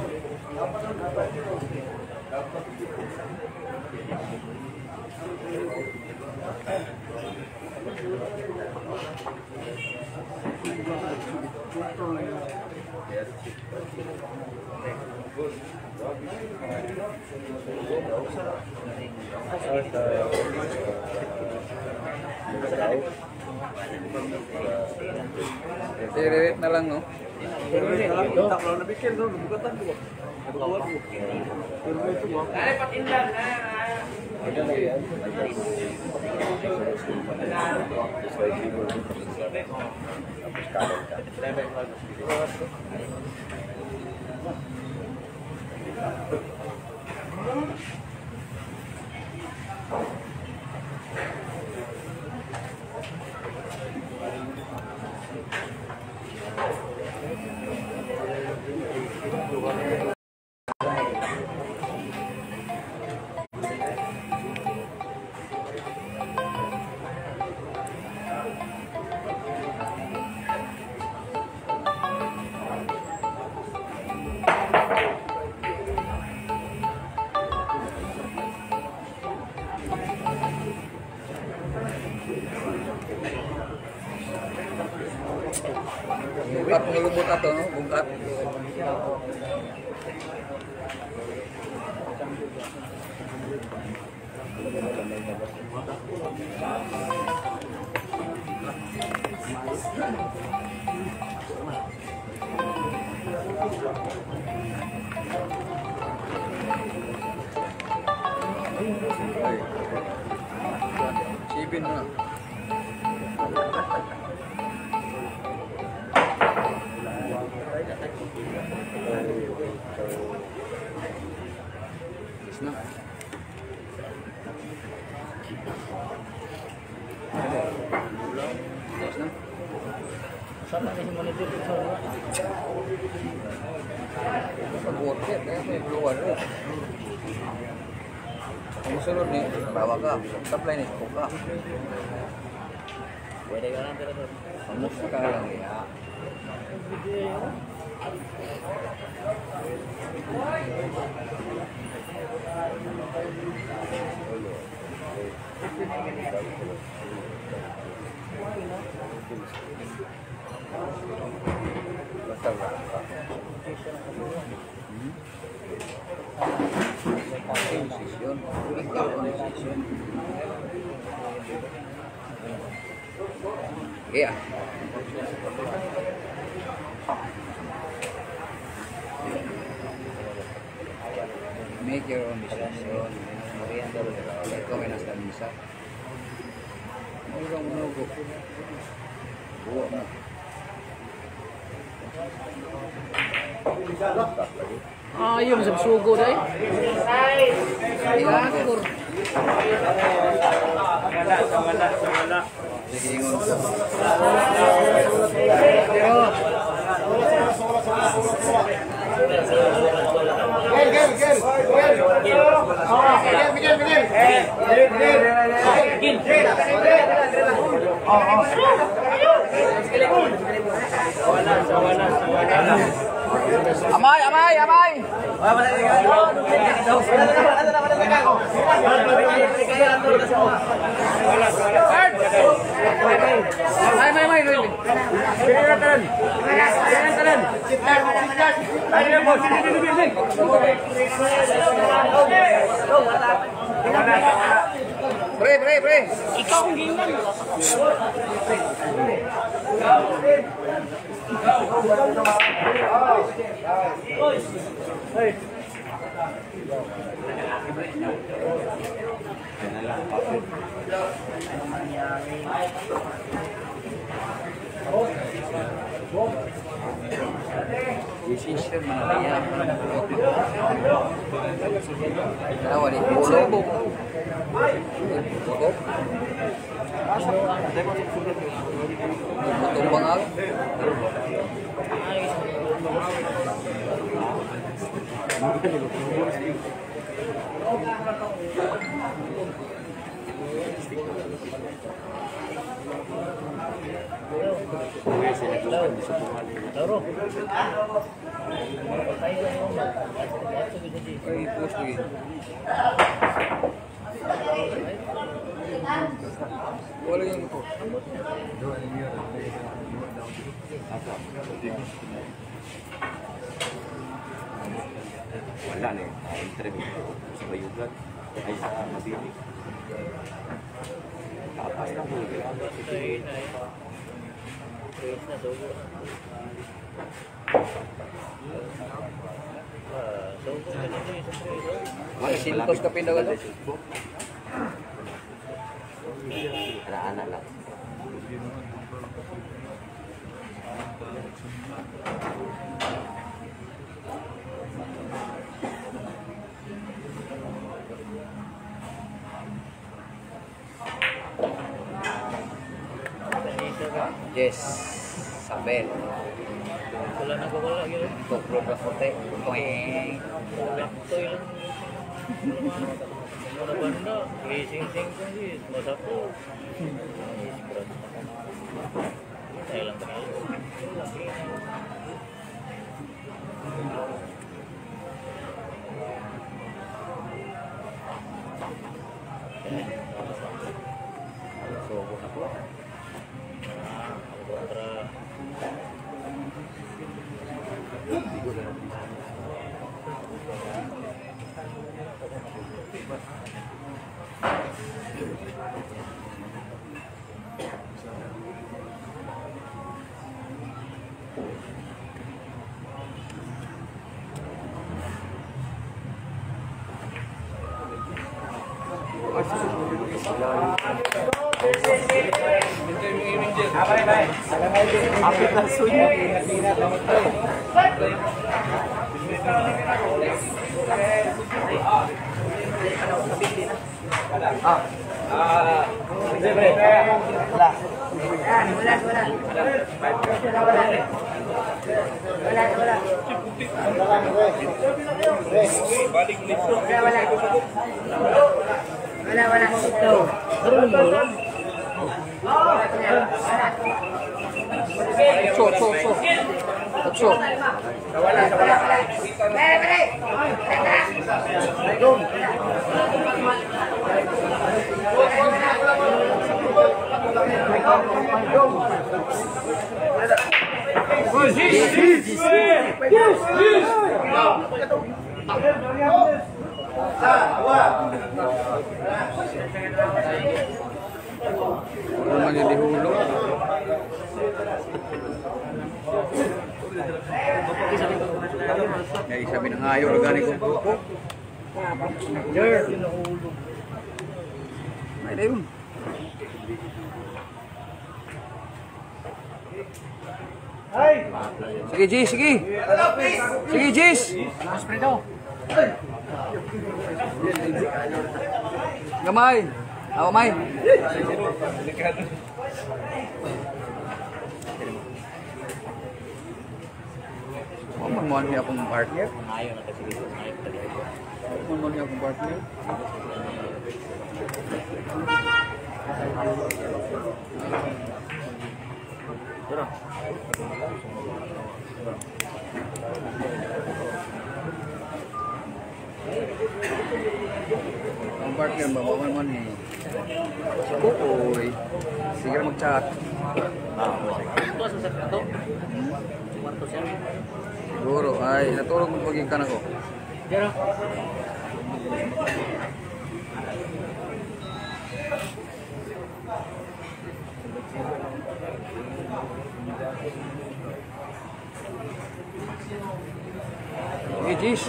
Speaker 5: Sirit na lang, no?
Speaker 1: Tak kalau lebih kecil tu bukan tak tu. Ada kawan tu. Terus tu. Ada patindan.
Speaker 2: Ada lagi yan. Sesuai figur. Tapos kanan ka.
Speaker 5: Bungkat ngelubut atau bungkat. Sibin na. Na. Yes na.
Speaker 3: Sama ni monitor ito.
Speaker 5: Pag-work it, may keluar rin. Kung sunod ni, bawa ka. Supply ni, buka.
Speaker 3: Pwede ka lang pero
Speaker 5: Kamusta ka lang ya.
Speaker 2: Basta nga.
Speaker 5: Posisyon. Posisyon. Iya. Make your own decision. Ikaw ay nasa misa. Huwag manugo. Buwa mo.
Speaker 3: ayun sa sugo dai. Ilakur.
Speaker 1: Wala.
Speaker 5: Sige, ingon. Amay. Pre.
Speaker 3: Ikaw ang gingan.
Speaker 5: Decision mana dia? Kenapa ni? Bolong. Tumbang al.
Speaker 3: Taro.
Speaker 5: Boleh yang itu.
Speaker 2: Wala na eh. Interview sa Bayugan. Ay sa Mabini. Tapos lang po.
Speaker 5: Sintos ka pindagan.
Speaker 2: Anak-anak lang.
Speaker 5: Yes. Sabel.
Speaker 3: Wala na ko wala yun.
Speaker 5: Tuklo na puti. Kueng.
Speaker 3: Ito yung mga banda. Gising-sing ko din. Masako. Tayo lang tayo.
Speaker 5: So, ako.
Speaker 1: Apit na suyo.
Speaker 5: Naman yung dihulog. Ay, sabi ng ayaw, organic ko. Ay, na yun. Sige, Jis, sige. Sige, Jis. Gamay. Ako, May. Mohon niya akong partner.
Speaker 3: Ayaw na kasi dito. Ayaw talaga.
Speaker 5: Mohon niya akong partner. Ang partner ba? Mohon niya. Kukoy. Sige na mag-chat.
Speaker 3: Ito sa sakto. Kwarto siya.
Speaker 5: Siguro. Ay, natulog mo paging ka na ko.
Speaker 3: Pero
Speaker 5: Hey, Jis.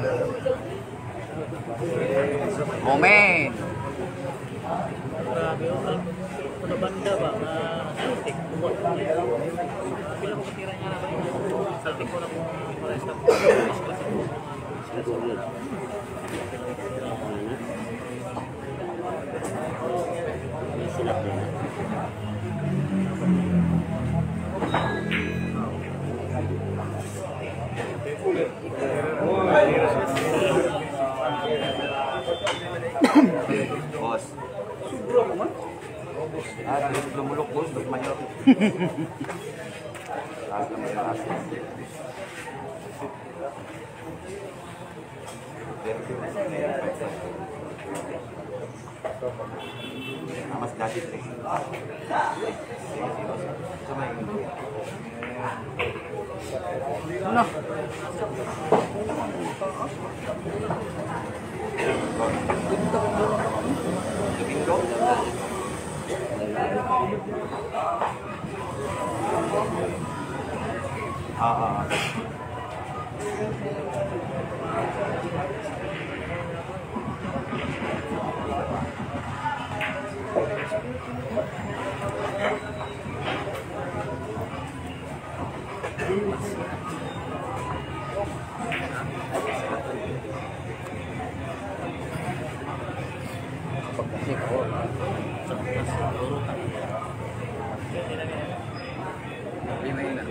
Speaker 5: Moment.
Speaker 3: grabe yung ano banda ba na saltik mo. Pila ko katira niya na saltik ko na kung resta ko.
Speaker 1: Boss. Sobra ko man. Lumulok boss, mayor. Taas naman yung taas. Mas dati 3.
Speaker 5: Ano?
Speaker 1: Domingo.
Speaker 5: Lima ilan.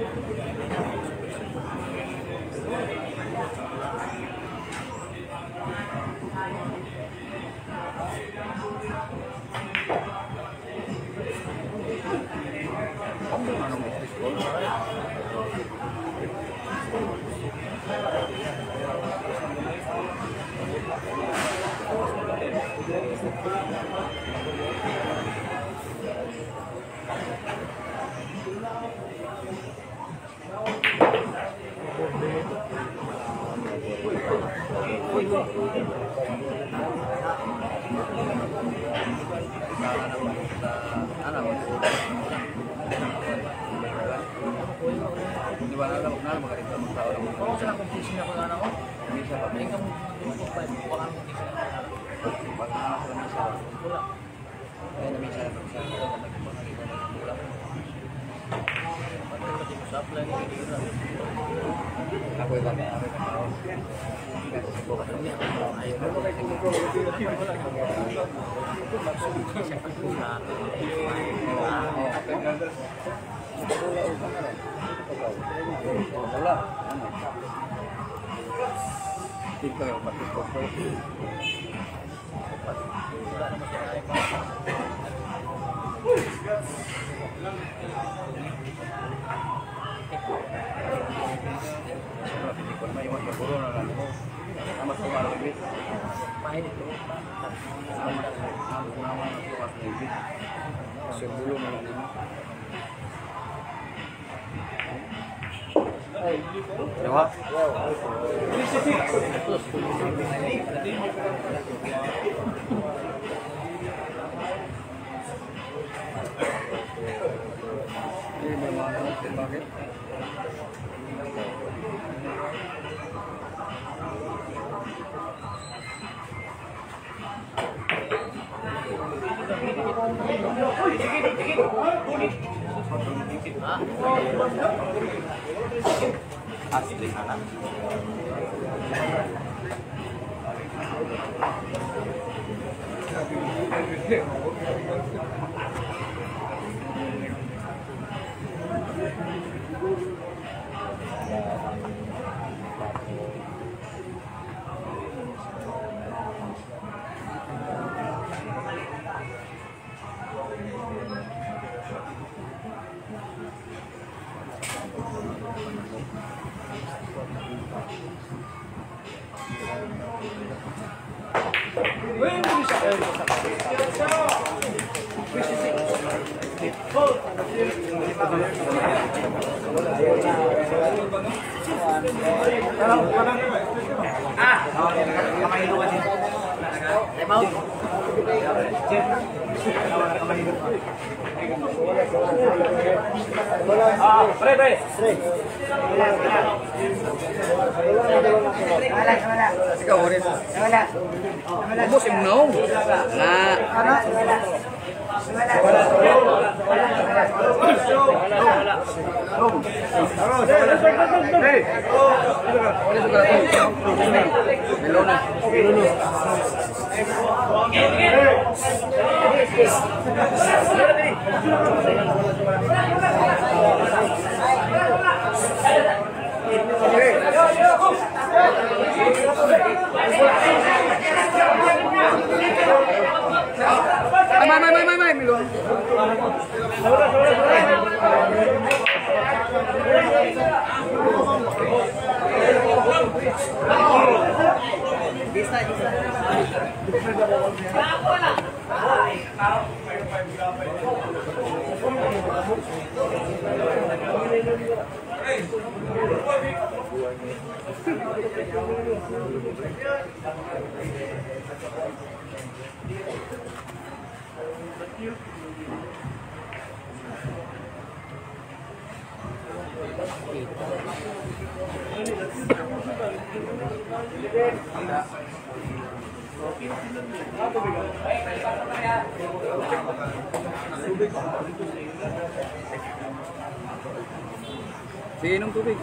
Speaker 5: Di mana alam na makarito magtao lang.
Speaker 3: Kung saan ang competition ako na ako,
Speaker 5: Bisa pa
Speaker 3: may kang bukay, baka ang competition ako na ako.
Speaker 5: pag anak ko misa.
Speaker 3: Wala.
Speaker 5: Ay na misa na sa nagpapakita na wala.
Speaker 3: Pati pati mo sa apply ni Dira.
Speaker 5: Ako iba na ako.
Speaker 3: Hindi ako ayaw mo. Wala ka.
Speaker 5: Wala. Ano? Tingko yung pati ko. Hindi ko naman yung magkaburo na lang. Amat ko malagit.
Speaker 3: Mahal ito.
Speaker 5: Seguro mo lang din.
Speaker 1: Jawa.
Speaker 5: Ini memang bakit?
Speaker 1: Asli sana. Pre.
Speaker 5: Ikaw rin. Musim no. Nah. Mai, Milon. Sige, inom tubig.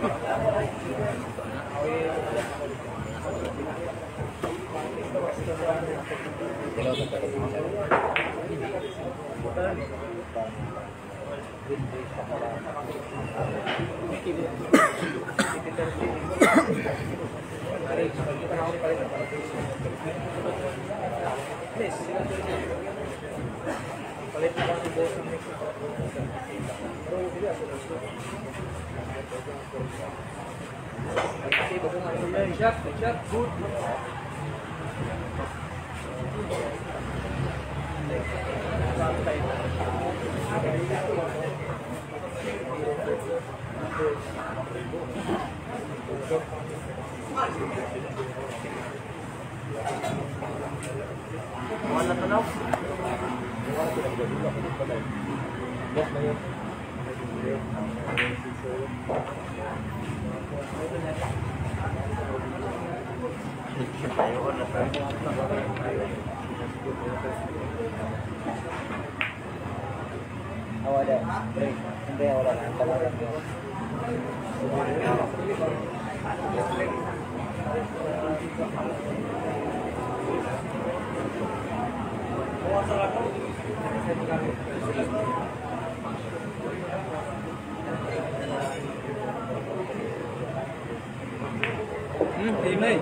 Speaker 1: Ini.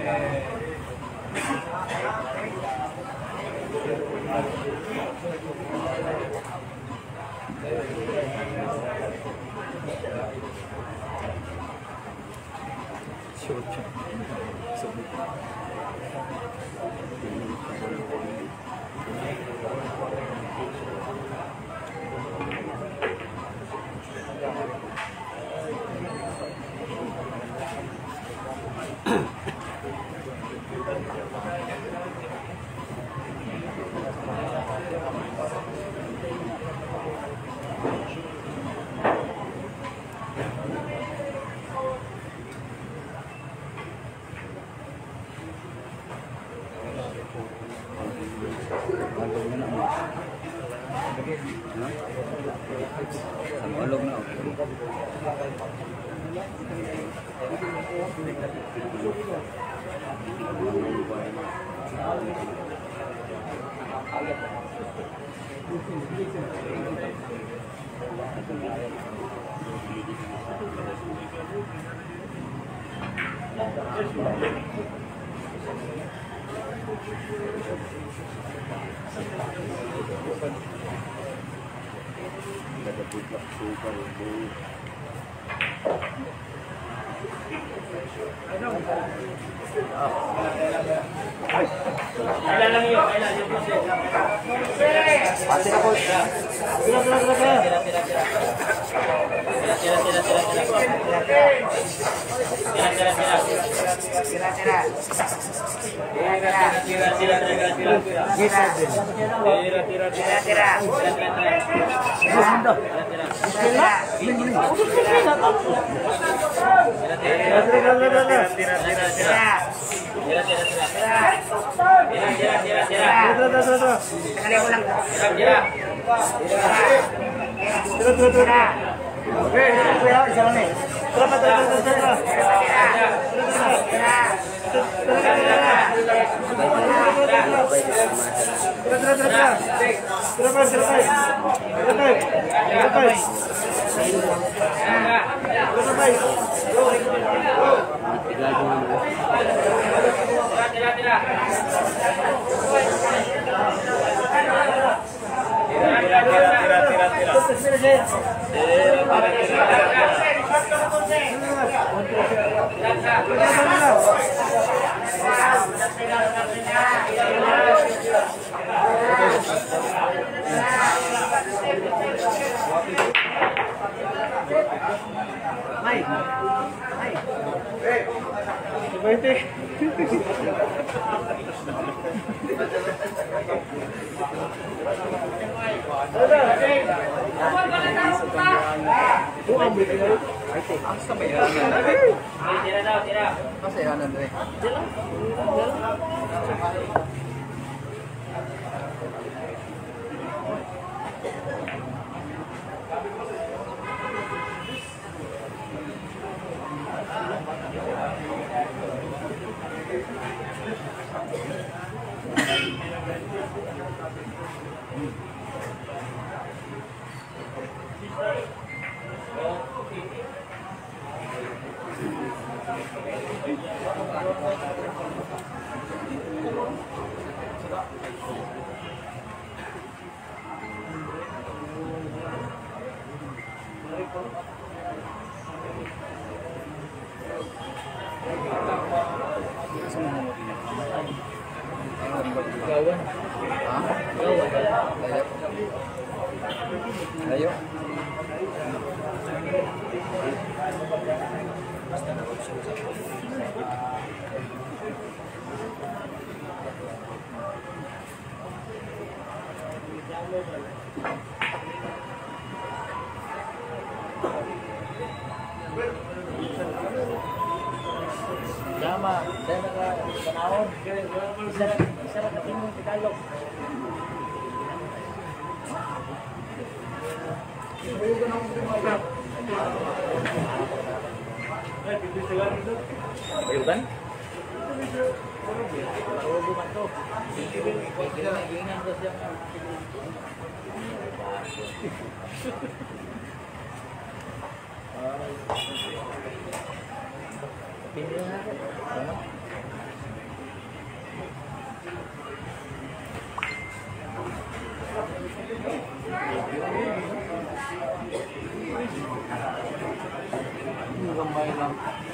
Speaker 5: Walog na. Ayo.
Speaker 3: Lama, saya naka-panahon. Isa na katimong Tagalog. Bayugan? Paruguman to. Kinang ko siya. Pinili na ako.
Speaker 1: Gambay lang.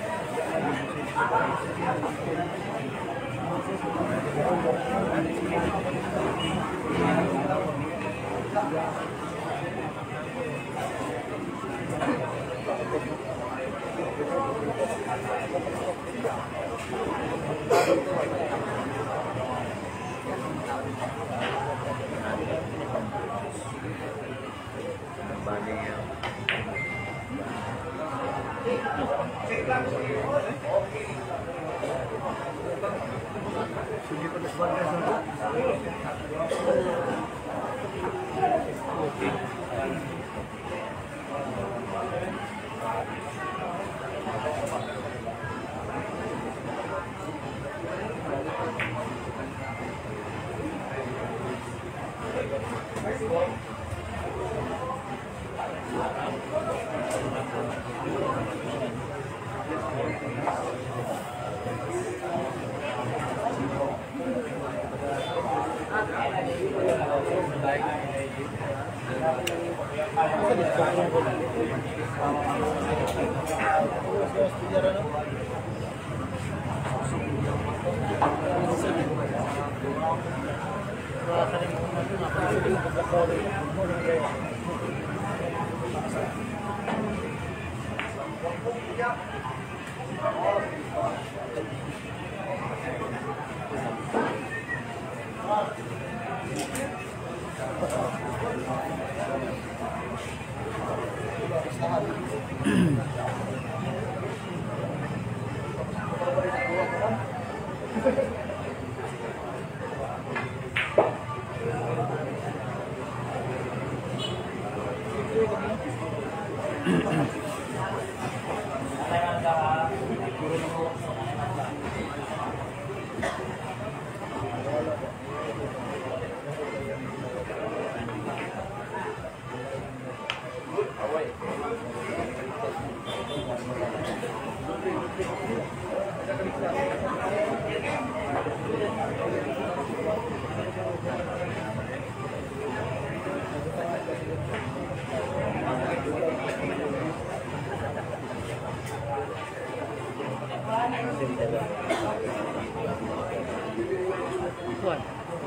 Speaker 3: Tuan.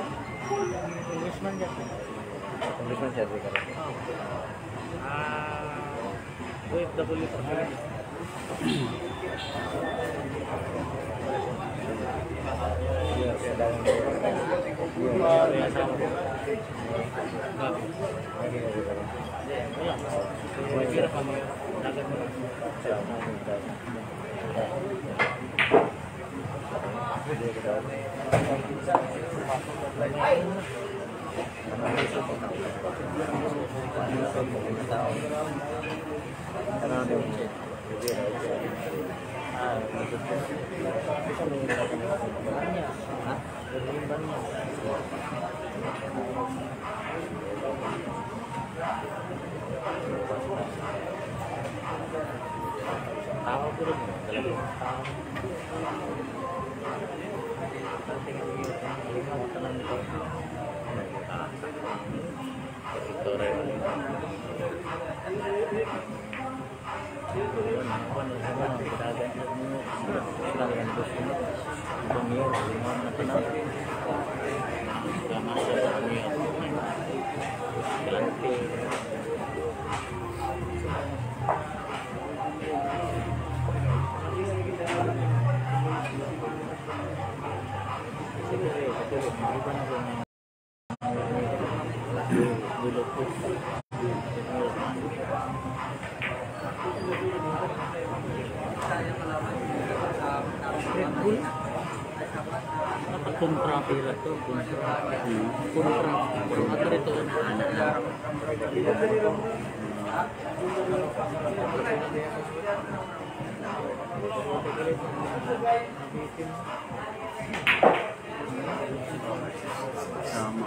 Speaker 3: Englishman dia.
Speaker 5: Englishman siya sih kalau.
Speaker 3: Wave W terkait.
Speaker 5: Iya, saya dalam.
Speaker 3: Iya, sama. Enggak. Iya. Saya kira kamu dagat. Tahu belum? Kontra pira tuh kontra itu
Speaker 5: Sama.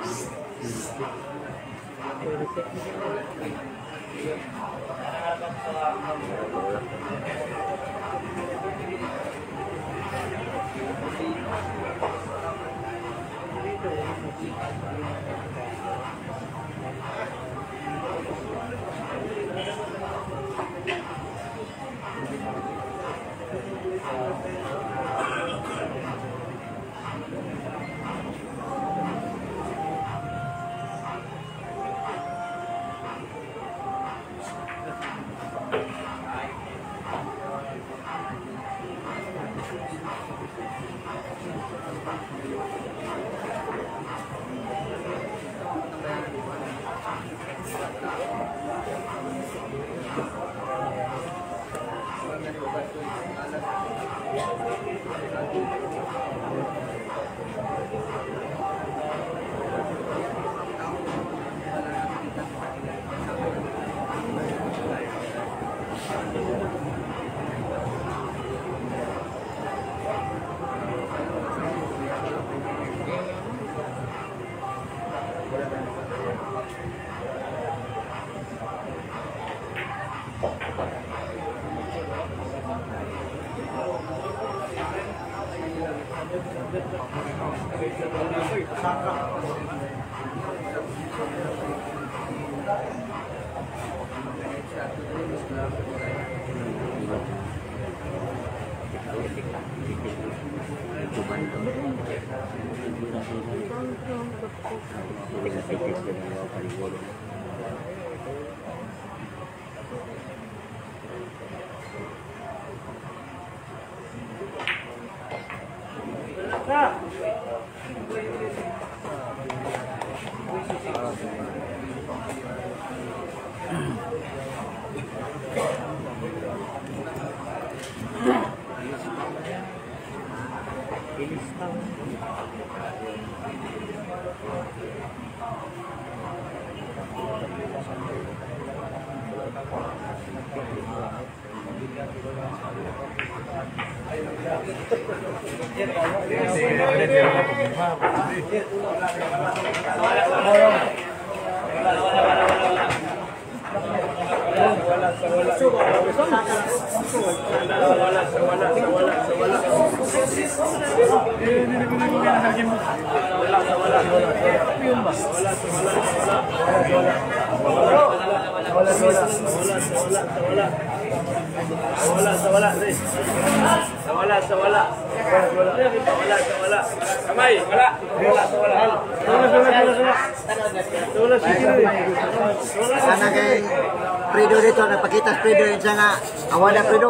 Speaker 6: Sana kay Fredo dito, napakita Fredo yung siya nga awada Fredo.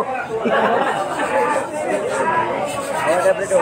Speaker 6: Awada Fredo.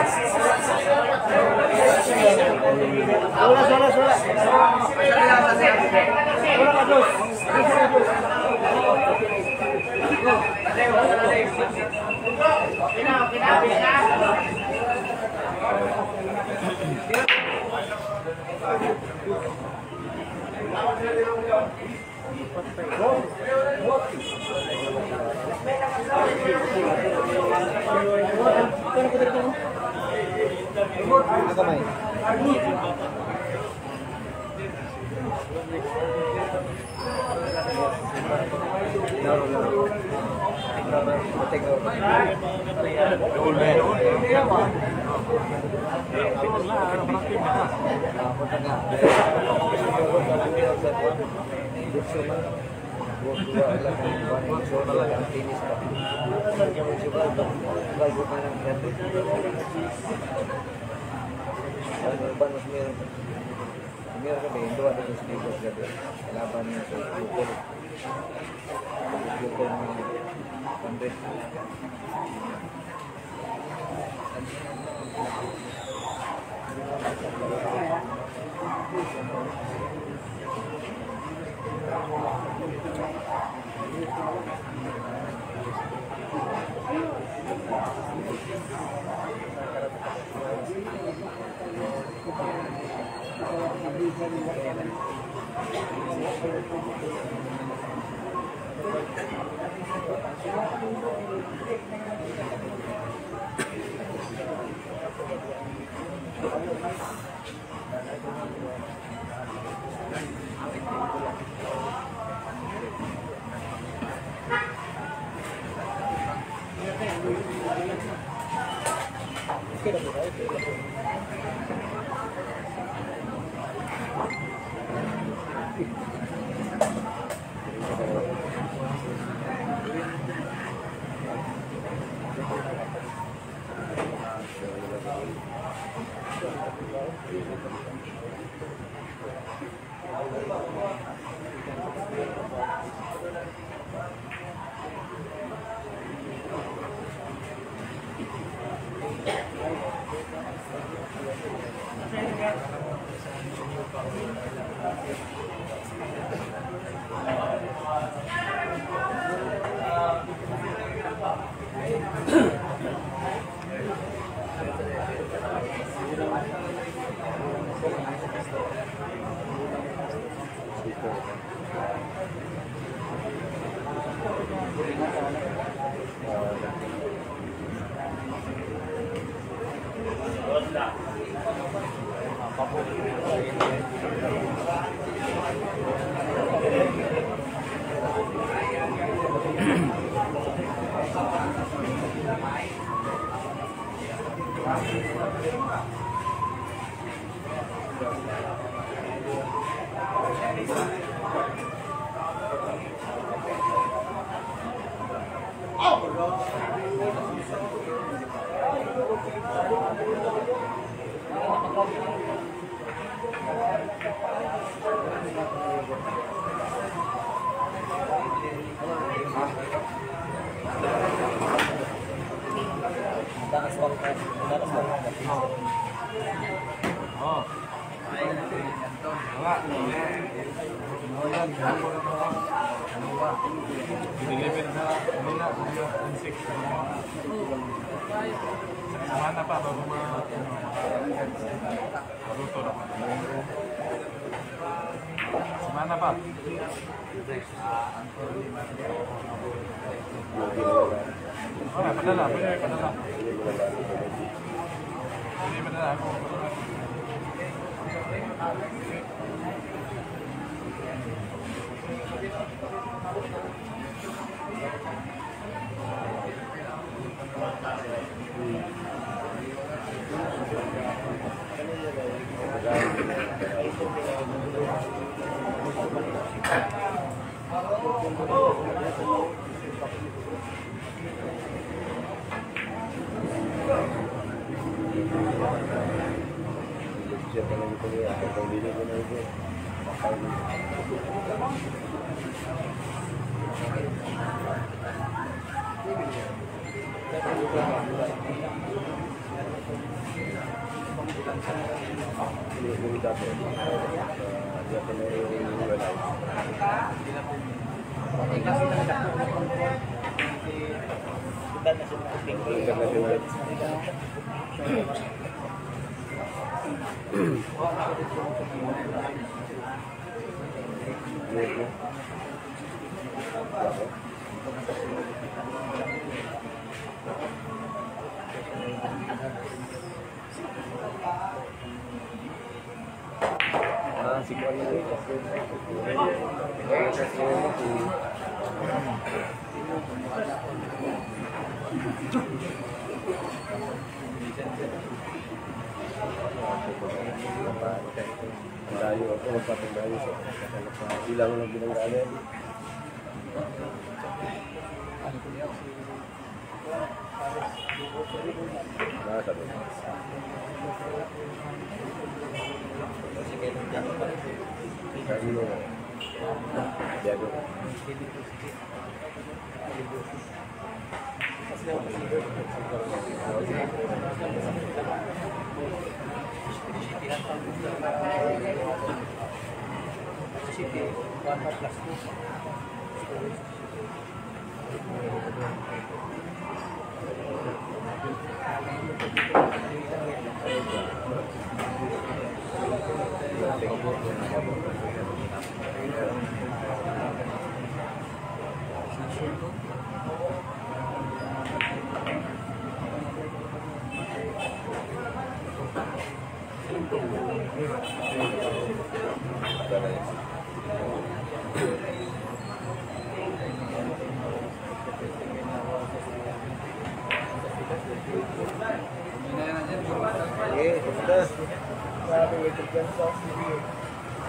Speaker 4: Mana Pak baru Mana Pak? Oh, padahal padahal. Ini padahal aku.
Speaker 2: Siapa yang itu ya? Kalau diri pun itu. Dayu ako magpatong dayu sa bilang ng binanggalan. Sabi. Kami mo. Diago.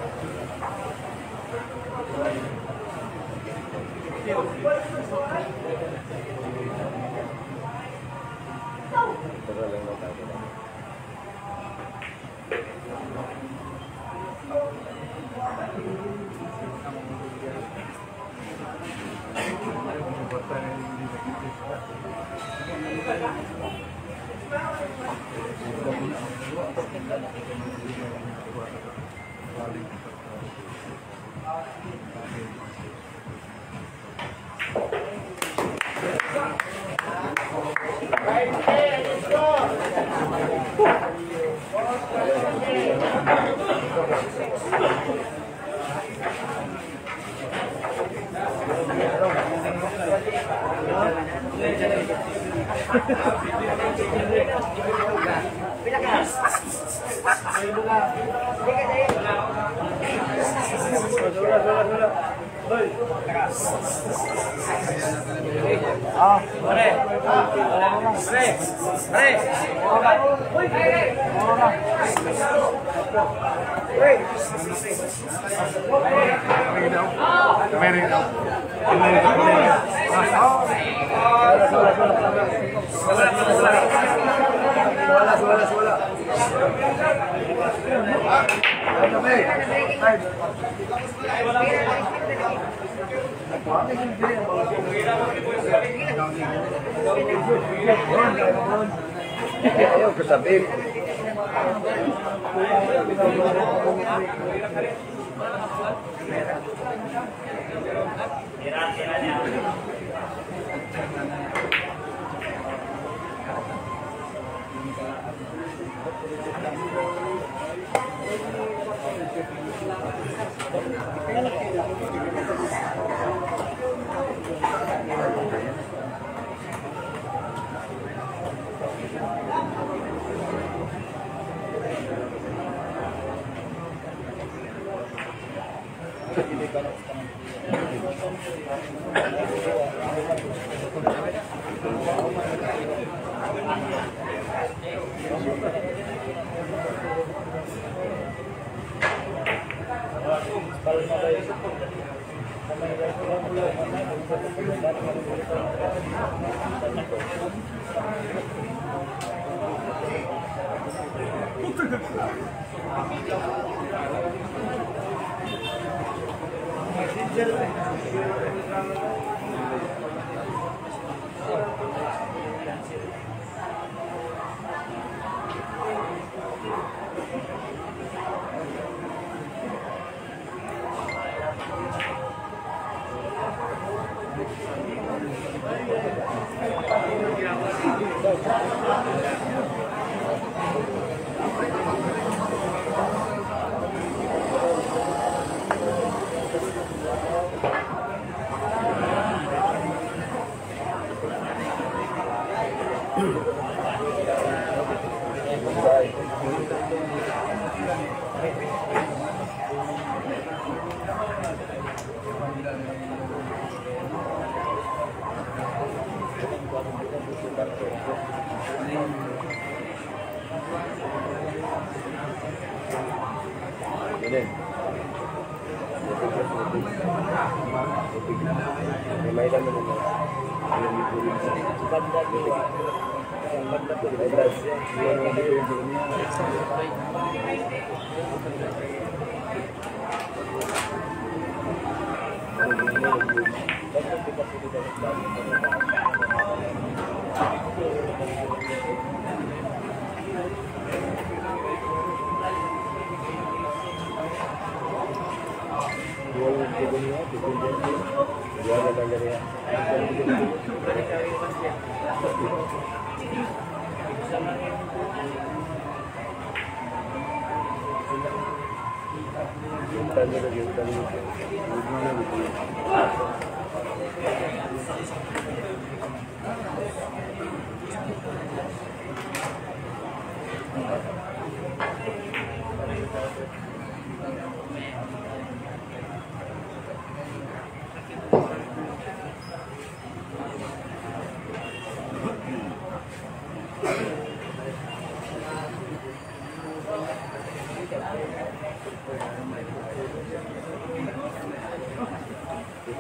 Speaker 2: Ayaw katabi.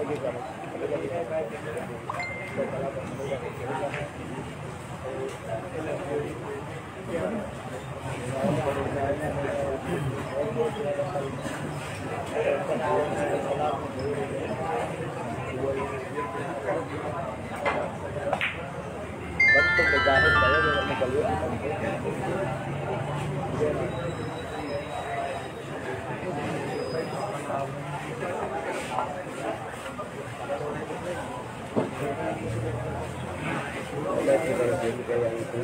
Speaker 2: Bentuk negara saya dengan negara. Ada kita juga yang itu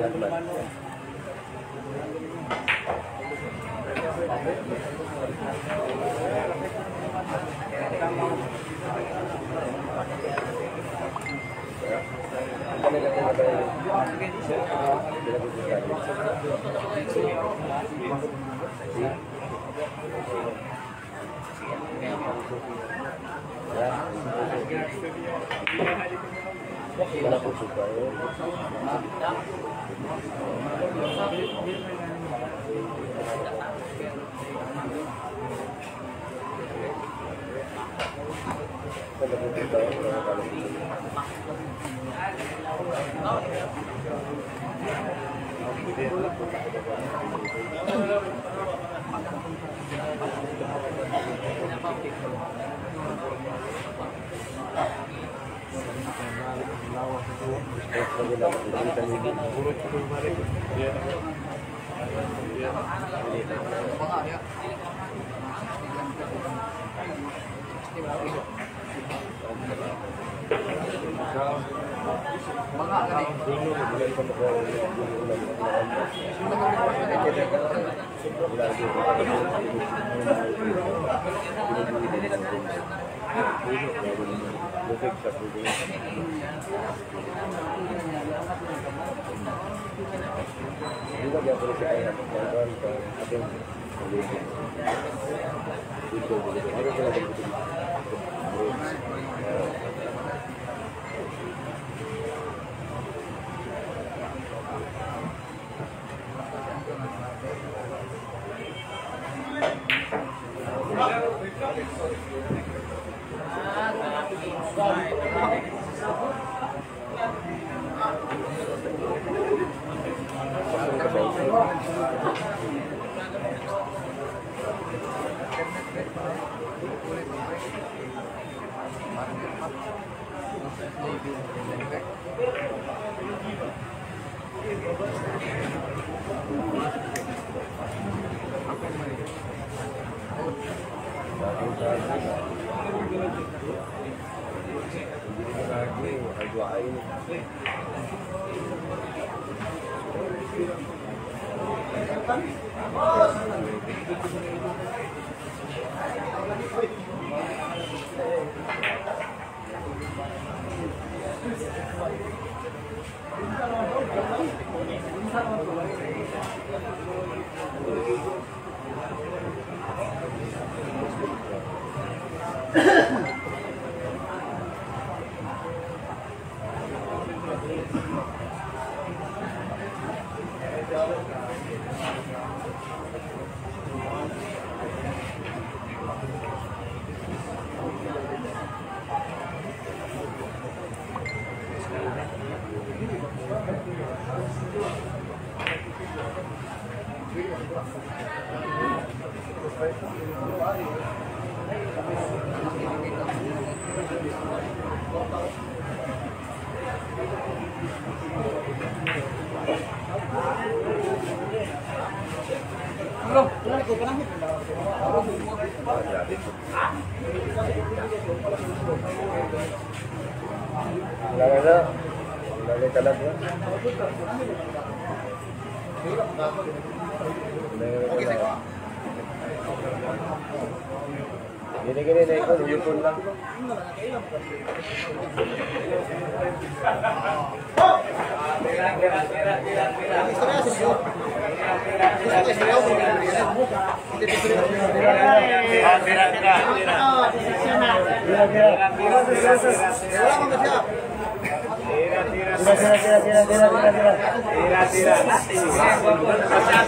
Speaker 2: Gini-gini na ikaw, yupon lang.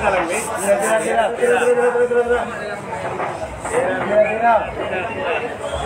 Speaker 2: Tira.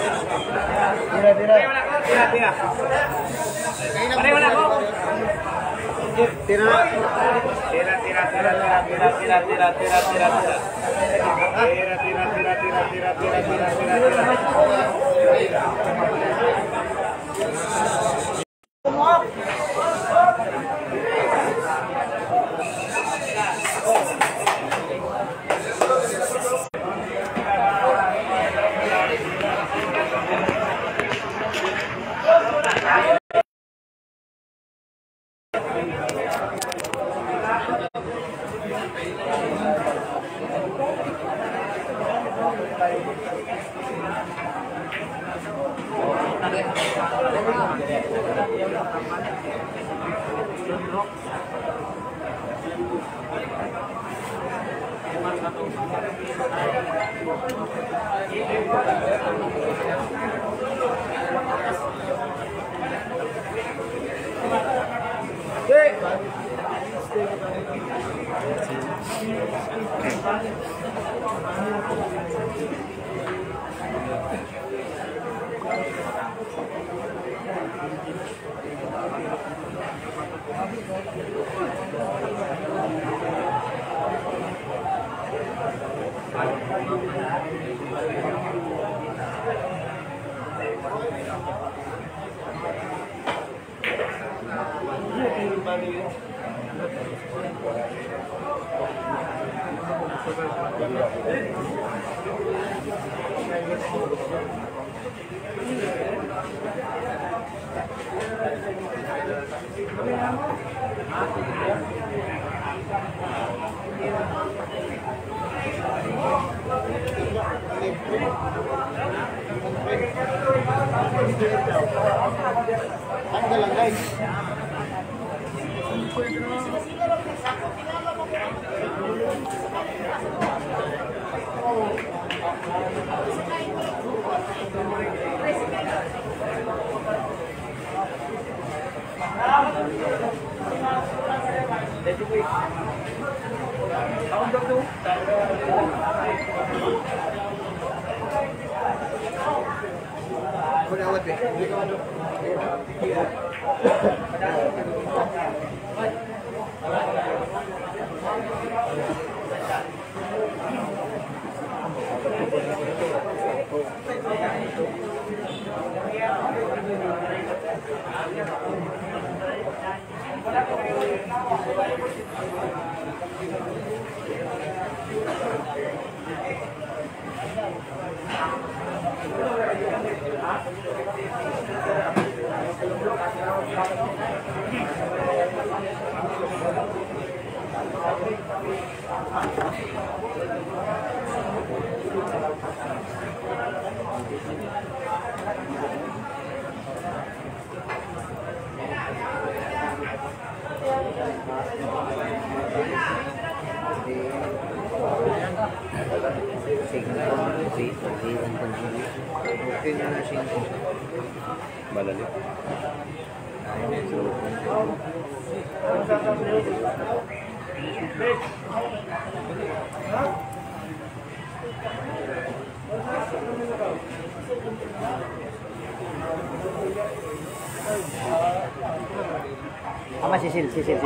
Speaker 6: Sama sisil.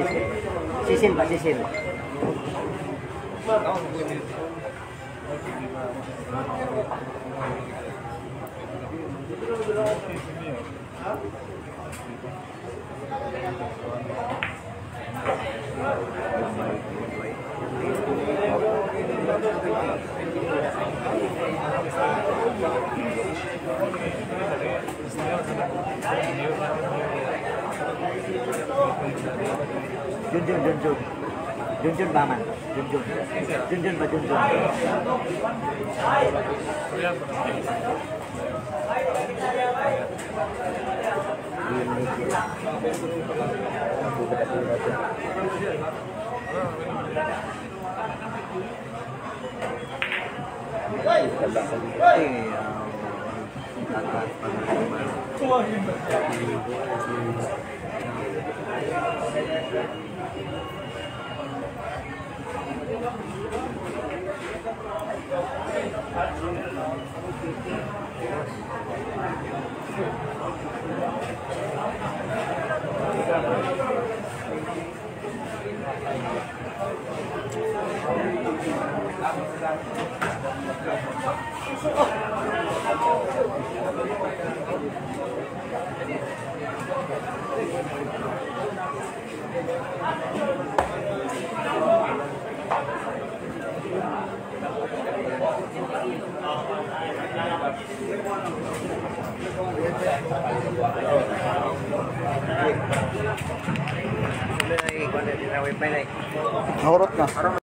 Speaker 6: Sisil Pak, sisil. Junjun Baman. Junjun Pak Junjun. Nahurot na.